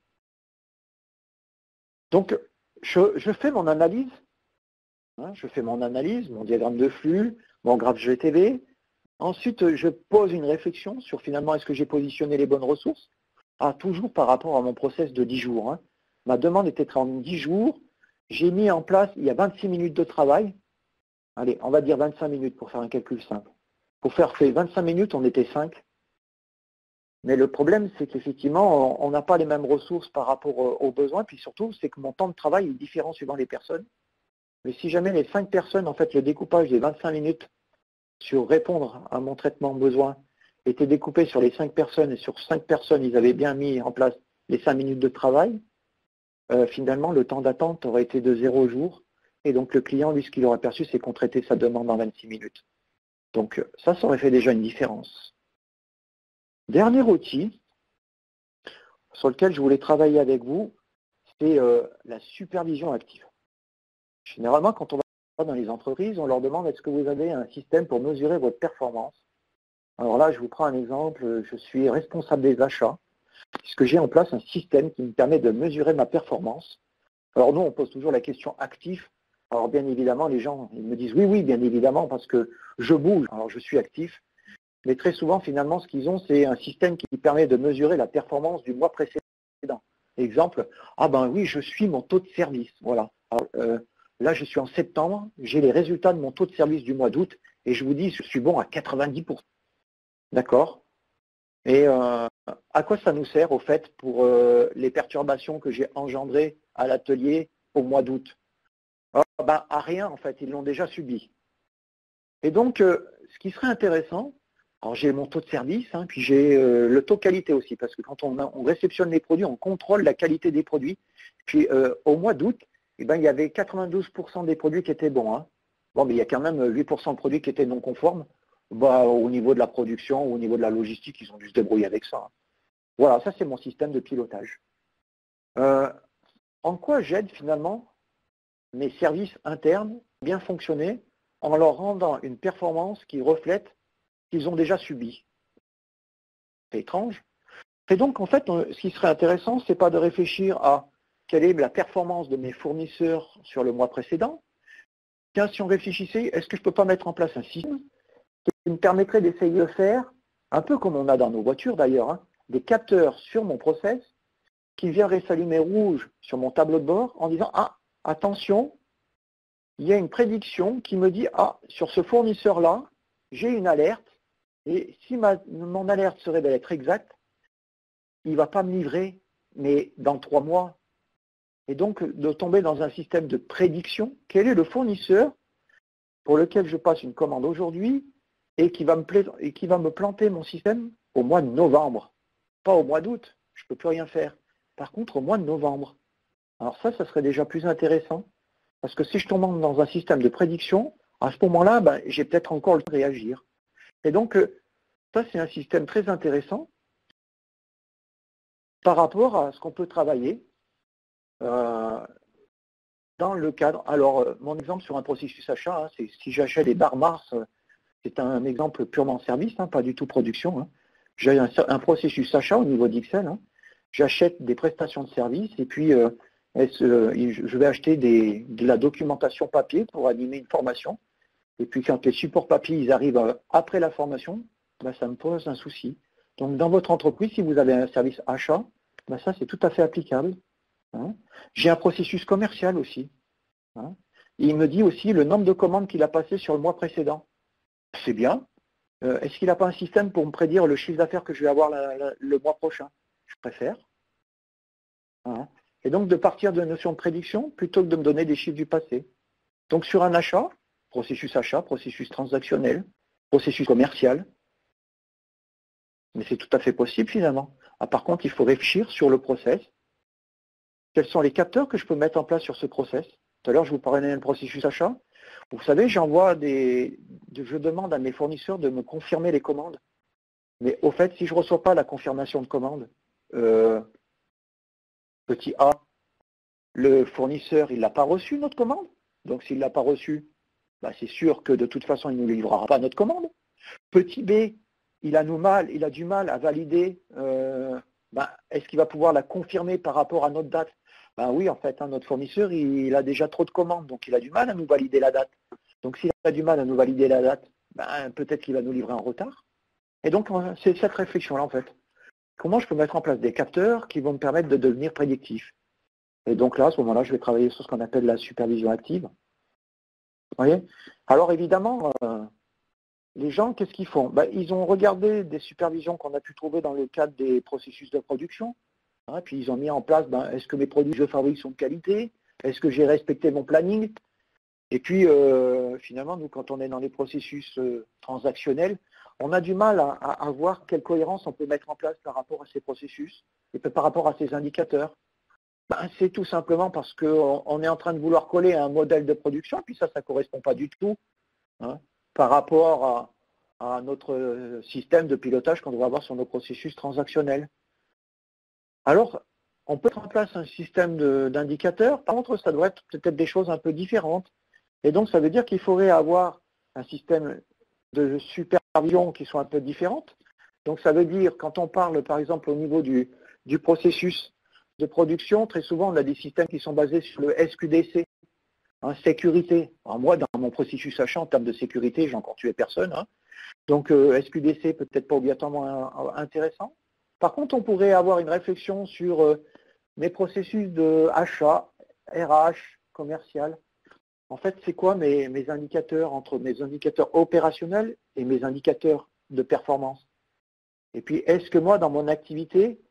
Donc je fais mon analyse. Je fais mon analyse, mon diagramme de flux, mon graphe GTV. Ensuite, je pose une réflexion sur finalement est-ce que j'ai positionné les bonnes ressources. Toujours par rapport à mon process de 10 jours. Ma demande était en 10 jours. J'ai mis en place, il y a 26 minutes de travail. Allez, on va dire 25 minutes pour faire un calcul simple. Pour faire ces 25 minutes, on était 5. Mais le problème, c'est qu'effectivement, on n'a pas les mêmes ressources par rapport aux besoins. Puis surtout, c'est que mon temps de travail est différent suivant les personnes. Mais si jamais les 5 personnes, en fait, le découpage des 25 minutes sur répondre à mon traitement besoin était découpé sur les 5 personnes et sur 5 personnes, ils avaient bien mis en place les 5 minutes de travail, finalement, le temps d'attente aurait été de 0 jour. Et donc, le client, lui, ce qu'il aurait perçu, c'est qu'on traitait sa demande en 26 minutes. Donc, ça aurait fait déjà une différence. Dernier outil sur lequel je voulais travailler avec vous, c'est la supervision active. Généralement, quand on va dans les entreprises, on leur demande est-ce que vous avez un système pour mesurer votre performance? Alors là, je vous prends un exemple, je suis responsable des achats, puisque j'ai en place un système qui me permet de mesurer ma performance. Alors nous, on pose toujours la question actif. Alors bien évidemment, les gens ils me disent oui, bien évidemment, parce que je bouge, alors je suis actif. Mais très souvent, finalement, ce qu'ils ont, c'est un système qui permet de mesurer la performance du mois précédent. Exemple, oui, je suis mon taux de service. Voilà. Alors, là, je suis en septembre, j'ai les résultats de mon taux de service du mois d'août et je vous dis, je suis bon à 90%. D'accord? Et à quoi ça nous sert, au fait, pour les perturbations que j'ai engendrées à l'atelier au mois d'août? À rien, en fait, ils l'ont déjà subi. Et donc, ce qui serait intéressant, alors j'ai mon taux de service, puis j'ai le taux de qualité aussi, parce que quand on réceptionne les produits, on contrôle la qualité des produits. Puis au mois d'août, il y avait 92% des produits qui étaient bons. Bon, mais il y a quand même 8% de produits qui étaient non conformes. Au niveau de la production, au niveau de la logistique, ils ont dû se débrouiller avec ça. Voilà, ça c'est mon système de pilotage. En quoi j'aide finalement mes services internes à bien fonctionner en leur rendant une performance qui reflète ce qu'ils ont déjà subi? C'est étrange. Et donc en fait, ce qui serait intéressant, c'est pas de réfléchir à quelle est la performance de mes fournisseurs sur le mois précédent. Tiens, si on réfléchissait, est-ce que je ne peux pas mettre en place un système qui me permettrait d'essayer de faire, un peu comme on a dans nos voitures d'ailleurs, des capteurs sur mon process qui viendraient s'allumer rouge sur mon tableau de bord en disant « attention, il y a une prédiction qui me dit « sur ce fournisseur-là, j'ai une alerte et si mon alerte se révèle être exacte, il ne va pas me livrer, mais dans 3 mois. » Et donc, de tomber dans un système de prédiction, quel est le fournisseur pour lequel je passe une commande aujourd'hui et qui va me planter mon système au mois de novembre, pas au mois d'août, je ne peux plus rien faire. Par contre, au mois de novembre. Alors ça serait déjà plus intéressant, parce que si je tombe dans un système de prédiction, à ce moment-là, j'ai peut-être encore le temps de réagir. Et donc, ça, c'est un système très intéressant par rapport à ce qu'on peut travailler dans le cadre. Alors, mon exemple sur un processus achat, c'est si j'achète des barres Mars, c'est un exemple purement service, pas du tout production. J'ai un processus achat au niveau d'Ixelles. J'achète des prestations de services et puis je vais acheter de la documentation papier pour animer une formation. Et puis quand les supports papier ils arrivent après la formation, ça me pose un souci. Donc dans votre entreprise, si vous avez un service achat, ça c'est tout à fait applicable. J'ai un processus commercial aussi. Il me dit aussi le nombre de commandes qu'il a passées sur le mois précédent. C'est bien. Est-ce qu'il n'a pas un système pour me prédire le chiffre d'affaires que je vais avoir le mois prochain? Je préfère. Et donc de partir de la notion de prédiction plutôt que de me donner des chiffres du passé. Donc sur un achat, processus transactionnel, processus commercial, mais c'est tout à fait possible finalement. Par contre, il faut réfléchir sur le process. Quels sont les capteurs que je peux mettre en place sur ce process? Tout à l'heure, je vous parlais d'un processus achat. Vous savez, je demande à mes fournisseurs de me confirmer les commandes. Mais au fait, si je ne reçois pas la confirmation de commande, petit a, le fournisseur, il n'a pas reçu notre commande. Donc s'il ne l'a pas reçu, c'est sûr que de toute façon, il ne nous livrera pas notre commande. Petit b, il a du mal à valider, est-ce qu'il va pouvoir la confirmer par rapport à notre date? Oui, en fait, notre fournisseur, il a déjà trop de commandes, donc il a du mal à nous valider la date. Donc s'il a du mal à nous valider la date, peut-être qu'il va nous livrer en retard. Et donc, c'est cette réflexion-là, en fait. Comment je peux mettre en place des capteurs qui vont me permettre de devenir prédictif? Et donc là, à ce moment-là, je vais travailler sur ce qu'on appelle la supervision active. Vous voyez? Alors évidemment, les gens, qu'est-ce qu'ils font? Ils ont regardé des supervisions qu'on a pu trouver dans le cadre des processus de production. Puis ils ont mis en place, est-ce que mes produits que je fabrique sont de qualité? Est-ce que j'ai respecté mon planning? Et puis, finalement, nous, quand on est dans les processus transactionnels, on a du mal à voir quelle cohérence on peut mettre en place par rapport à ces processus et par rapport à ces indicateurs. C'est tout simplement parce qu'on est en train de vouloir coller à un modèle de production, puis ça ne correspond pas du tout par rapport à notre système de pilotage qu'on doit avoir sur nos processus transactionnels. Alors, on peut mettre en place un système d'indicateurs, par contre, ça doit être peut-être des choses un peu différentes. Et donc, ça veut dire qu'il faudrait avoir un système de supervision qui soit un peu différente. Donc, ça veut dire, quand on parle, par exemple, au niveau du processus de production, très souvent, on a des systèmes qui sont basés sur le SQDC, sécurité. Alors, moi, dans mon processus achat, en termes de sécurité, j'ai encore tué personne. Donc, SQDC, peut-être pas obligatoirement intéressant. Par contre, on pourrait avoir une réflexion sur mes processus de achat, RH, commercial. En fait, c'est quoi mes indicateurs entre mes indicateurs opérationnels et mes indicateurs de performance? Et puis, est-ce que moi, dans mon activité,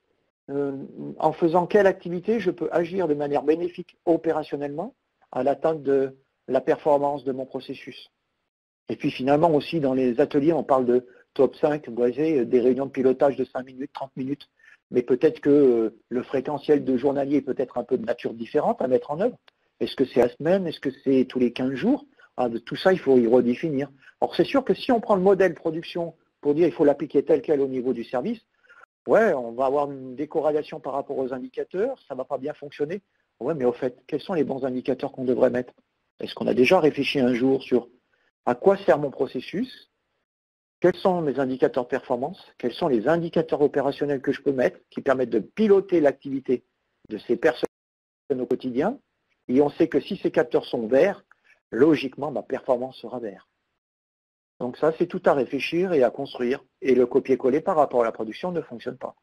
en faisant quelle activité, je peux agir de manière bénéfique opérationnellement à l'atteinte de la performance de mon processus? Et puis, finalement, aussi, dans les ateliers, on parle de top 5, des réunions de pilotage de 5 minutes, 30 minutes. Mais peut-être que le fréquentiel de journalier peut être un peu de nature différente à mettre en œuvre. Est-ce que c'est la semaine? Est-ce que c'est tous les 15 jours? De tout ça, il faut y redéfinir. Alors, c'est sûr que si on prend le modèle production pour dire qu'il faut l'appliquer tel quel au niveau du service, on va avoir une décorrélation par rapport aux indicateurs, ça ne va pas bien fonctionner. Mais au fait, quels sont les bons indicateurs qu'on devrait mettre? Est-ce qu'on a déjà réfléchi un jour sur à quoi sert mon processus? Quels sont mes indicateurs de performance? Quels sont les indicateurs opérationnels que je peux mettre qui permettent de piloter l'activité de ces personnes au quotidien? Et on sait que si ces capteurs sont verts, logiquement, ma performance sera verte. Donc ça, c'est tout à réfléchir et à construire. Et le copier-coller par rapport à la production ne fonctionne pas.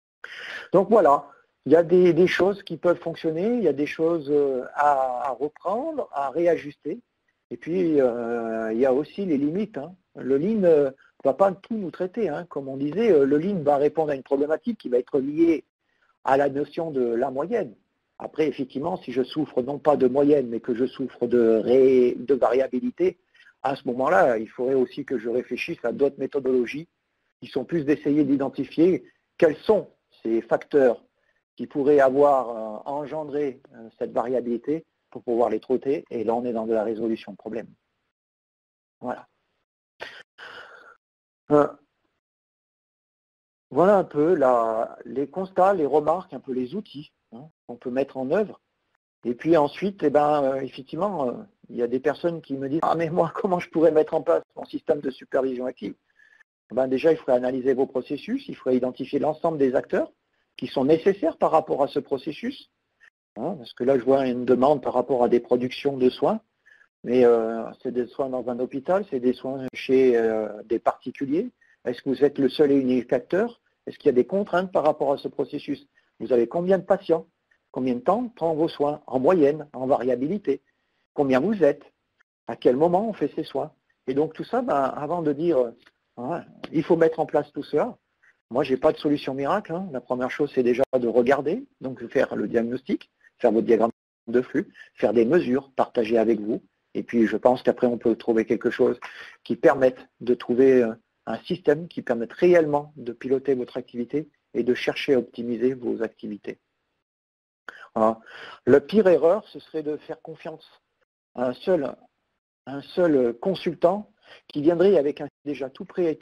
Donc voilà, il y a des choses qui peuvent fonctionner, il y a des choses à reprendre, à réajuster. Et puis, il y a aussi les limites. Le Lean ne va pas tout nous traiter. Comme on disait, le Lean va répondre à une problématique qui va être liée à la notion de la moyenne. Après, effectivement, si je souffre non pas de moyenne, mais que je souffre de variabilité, À ce moment-là, il faudrait aussi que je réfléchisse à d'autres méthodologies qui sont plus d'essayer d'identifier quels sont ces facteurs qui pourraient avoir engendré cette variabilité pour pouvoir les traiter. Et là, on est dans de la résolution de problèmes. Voilà. Voilà un peu les constats, les remarques, un peu les outils qu'on peut mettre en œuvre. Et puis ensuite, effectivement, il y a des personnes qui me disent « Ah mais moi, comment je pourrais mettre en place mon système de supervision active ?» Déjà, il faudrait analyser vos processus, il faudrait identifier l'ensemble des acteurs qui sont nécessaires par rapport à ce processus. Parce que là, je vois une demande par rapport à des productions de soins, mais c'est des soins dans un hôpital, c'est des soins chez des particuliers. Est-ce que vous êtes le seul et unique acteur? Est-ce qu'il y a des contraintes par rapport à ce processus? Vous avez combien de patients? Combien de temps prend vos soins? En moyenne, en variabilité? Combien vous êtes? À quel moment on fait ces soins? Et donc tout ça, avant de dire il faut mettre en place tout cela, moi je n'ai pas de solution miracle. La première chose, c'est déjà de regarder, donc faire le diagnostic, faire votre diagramme de flux, faire des mesures, partager avec vous. Et puis je pense qu'après on peut trouver quelque chose qui permette de trouver un système qui permette réellement de piloter votre activité et de chercher à optimiser vos activités. Voilà. La pire erreur, ce serait de faire confiance à un seul consultant qui viendrait avec un déjà tout prêt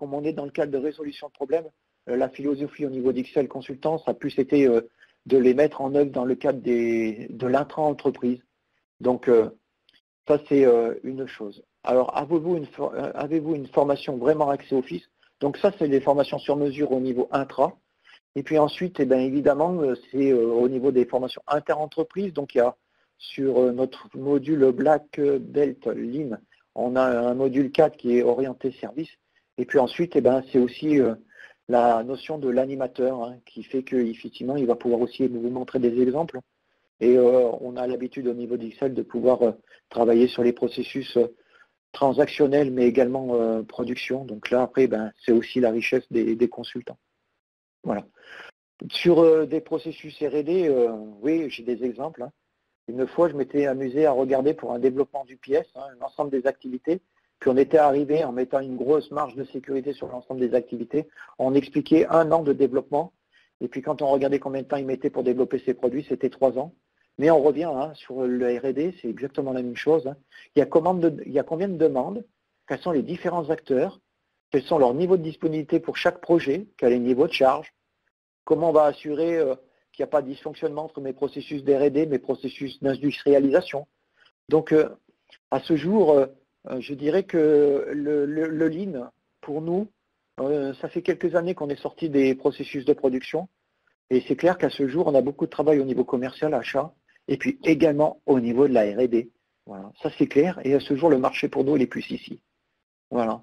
comme on est dans le cadre de résolution de problèmes, la philosophie au niveau d'Ixel Consultant, ça a plus été de les mettre en œuvre dans le cadre de l'intra-entreprise. Donc, ça, c'est une chose. Alors, avez-vous une formation vraiment axée Office? Donc ça, c'est des formations sur mesure au niveau intra. Et puis ensuite, eh bien, évidemment, c'est au niveau des formations inter-entreprises. Donc, il y a sur notre module Black Belt Lean, on a un module 4 qui est orienté service. Et puis ensuite, eh ben, c'est aussi la notion de l'animateur, hein, qui fait qu'effectivement, il va pouvoir aussi vous montrer des exemples. Et on a l'habitude au niveau d'Ixel de pouvoir travailler sur les processus transactionnels, mais également production. Donc là, après, ben, c'est aussi la richesse des consultants. Voilà. Sur des processus R&D, oui, j'ai des exemples. Hein. Une fois, je m'étais amusé à regarder pour un développement du PS, hein, l'ensemble des activités. Puis on était arrivé en mettant une grosse marge de sécurité sur l'ensemble des activités. On expliquait 1 an de développement. Et puis quand on regardait combien de temps il mettait pour développer ses produits, c'était 3 ans. Mais on revient hein, sur le R&D, c'est exactement la même chose. Hein. Il y a combien de demandes? Quels sont les différents acteurs? Quels sont leurs niveaux de disponibilité pour chaque projet? Quel est le niveau de charge? Comment on va assurer qu'il n'y a pas de dysfonctionnement entre mes processus d'R&D, mes processus d'industrialisation? Donc, à ce jour, je dirais que le Lean, pour nous, ça fait quelques années qu'on est sorti des processus de production. Et c'est clair qu'à ce jour, on a beaucoup de travail au niveau commercial, achat, et puis également au niveau de la R&D. Voilà, ça c'est clair. Et à ce jour, le marché pour nous, il est plus ici. Voilà.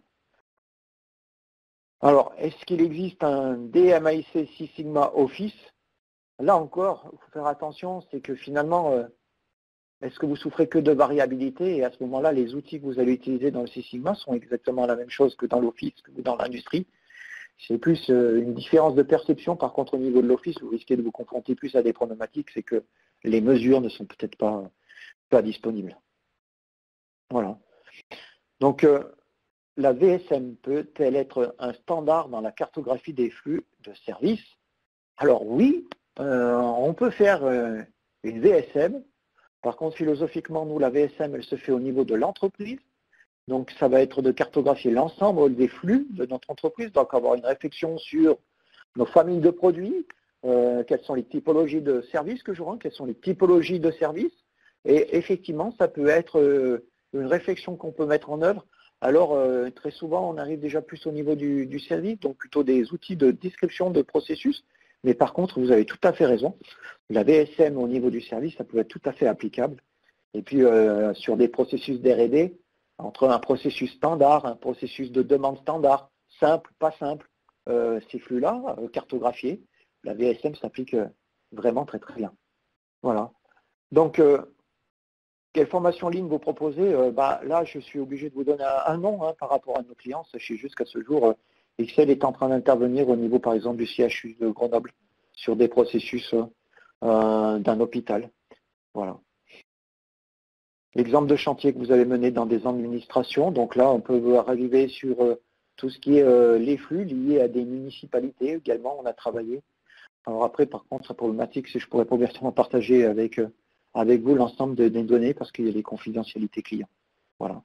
Alors, est-ce qu'il existe un DMAIC Six Sigma Office? Là encore, il faut faire attention, c'est que finalement, est-ce que vous souffrez que de variabilité? Et à ce moment-là, les outils que vous allez utiliser dans le Six Sigma sont exactement la même chose que dans l'Office ou dans l'industrie. C'est plus une différence de perception. Par contre, au niveau de l'Office, vous risquez de vous confronter plus à des problématiques, c'est que les mesures ne sont peut-être pas disponibles. Voilà. Donc, la VSM peut-elle être un standard dans la cartographie des flux de services? Alors oui, on peut faire une VSM. Par contre, philosophiquement, nous, la VSM, elle se fait au niveau de l'entreprise. Donc, ça va être de cartographier l'ensemble des flux de notre entreprise, donc avoir une réflexion sur nos familles de produits, quelles sont les typologies de services que je rends, quelles sont les typologies de services. Et effectivement, ça peut être une réflexion qu'on peut mettre en œuvre. Alors, très souvent, on arrive déjà plus au niveau du service, donc plutôt des outils de description de processus. Mais par contre, vous avez tout à fait raison. La VSM au niveau du service, ça peut être tout à fait applicable. Et puis, sur des processus d'R&D, entre un processus standard, un processus de demande standard, simple, pas simple, ces flux-là, cartographiés, la VSM s'applique vraiment très très bien. Voilà. Donc, quelle formation en ligne vous proposez? Là, je suis obligé de vous donner un nom hein, par rapport à nos clients. Sachez juste qu'à ce jour, Excel est en train d'intervenir au niveau, par exemple, du CHU de Grenoble sur des processus d'un hôpital. Voilà. L'exemple de chantier que vous avez mené dans des administrations. Donc là, on peut arriver sur tout ce qui est les flux liés à des municipalités. Également, on a travaillé. Alors après, par contre, la problématique, c'est que je pourrais pas ouvertement partager avec vous l'ensemble des données parce qu'il y a des confidentialités clients. Voilà.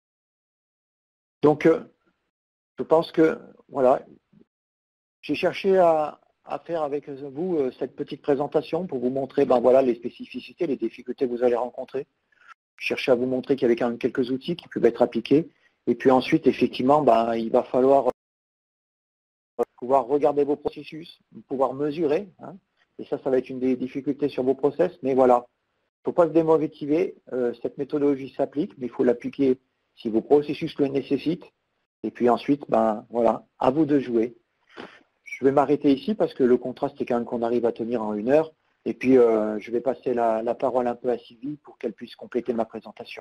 Donc, je pense que, voilà, j'ai cherché à faire avec vous cette petite présentation pour vous montrer voilà, les spécificités, les difficultés que vous allez rencontrer. Chercher à vous montrer qu'il y avait quand même quelques outils qui peuvent être appliqués. Et puis ensuite, effectivement, il va falloir pouvoir regarder vos processus, pouvoir mesurer. Hein, et ça va être une des difficultés sur vos process. Mais voilà, il ne faut pas se démotiver. Cette méthodologie s'applique, mais il faut l'appliquer si vos processus le nécessitent. Et puis ensuite, voilà, à vous de jouer. Je vais m'arrêter ici parce que le contrat, c'est quand même qu'on arrive à tenir en 1 heure. Et puis, je vais passer la parole un peu à Sylvie pour qu'elle puisse compléter ma présentation.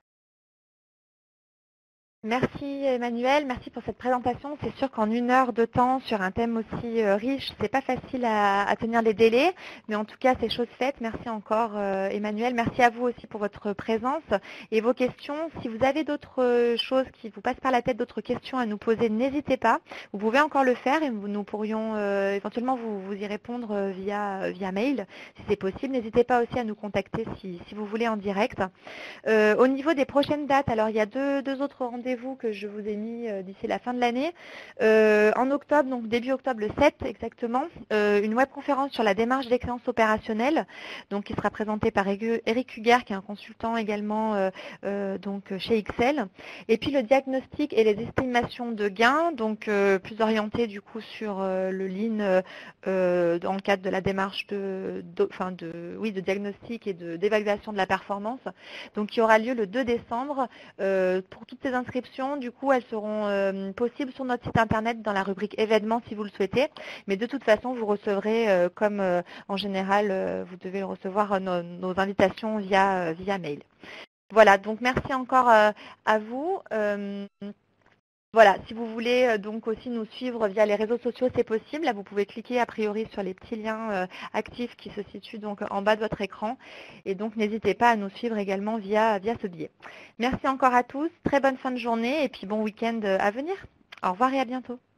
Merci Emmanuel, merci pour cette présentation. C'est sûr qu'en 1 heure de temps sur un thème aussi riche, c'est pas facile à tenir les délais, mais en tout cas c'est chose faite. Merci encore Emmanuel, merci à vous aussi pour votre présence et vos questions. Si vous avez d'autres choses qui vous passent par la tête, d'autres questions à nous poser, n'hésitez pas. Vous pouvez encore le faire et nous pourrions éventuellement vous y répondre via mail si c'est possible. N'hésitez pas aussi à nous contacter si vous voulez en direct. Au niveau des prochaines dates, alors il y a deux autres rendez-vous rendez-vous que je vous ai mis d'ici la fin de l'année. En octobre, donc début octobre, le 7 exactement, une webconférence sur la démarche d'excellence opérationnelle, donc qui sera présentée par Eric Huger, qui est un consultant également donc chez Excel. Et puis le diagnostic et les estimations de gains, donc plus orienté du coup sur le Lean dans le cadre de la démarche de diagnostic et d'évaluation de la performance, donc qui aura lieu le 2 décembre. Pour toutes ces inscriptions, du coup, elles seront possibles sur notre site internet dans la rubrique événements si vous le souhaitez, mais de toute façon, vous recevrez, comme en général, vous devez recevoir nos invitations via mail. Voilà, donc merci encore à vous. Voilà, si vous voulez donc aussi nous suivre via les réseaux sociaux, c'est possible. Là, vous pouvez cliquer a priori sur les petits liens actifs qui se situent donc en bas de votre écran. Et donc, n'hésitez pas à nous suivre également via ce biais. Merci encore à tous, très bonne fin de journée et puis bon week-end à venir. Au revoir et à bientôt.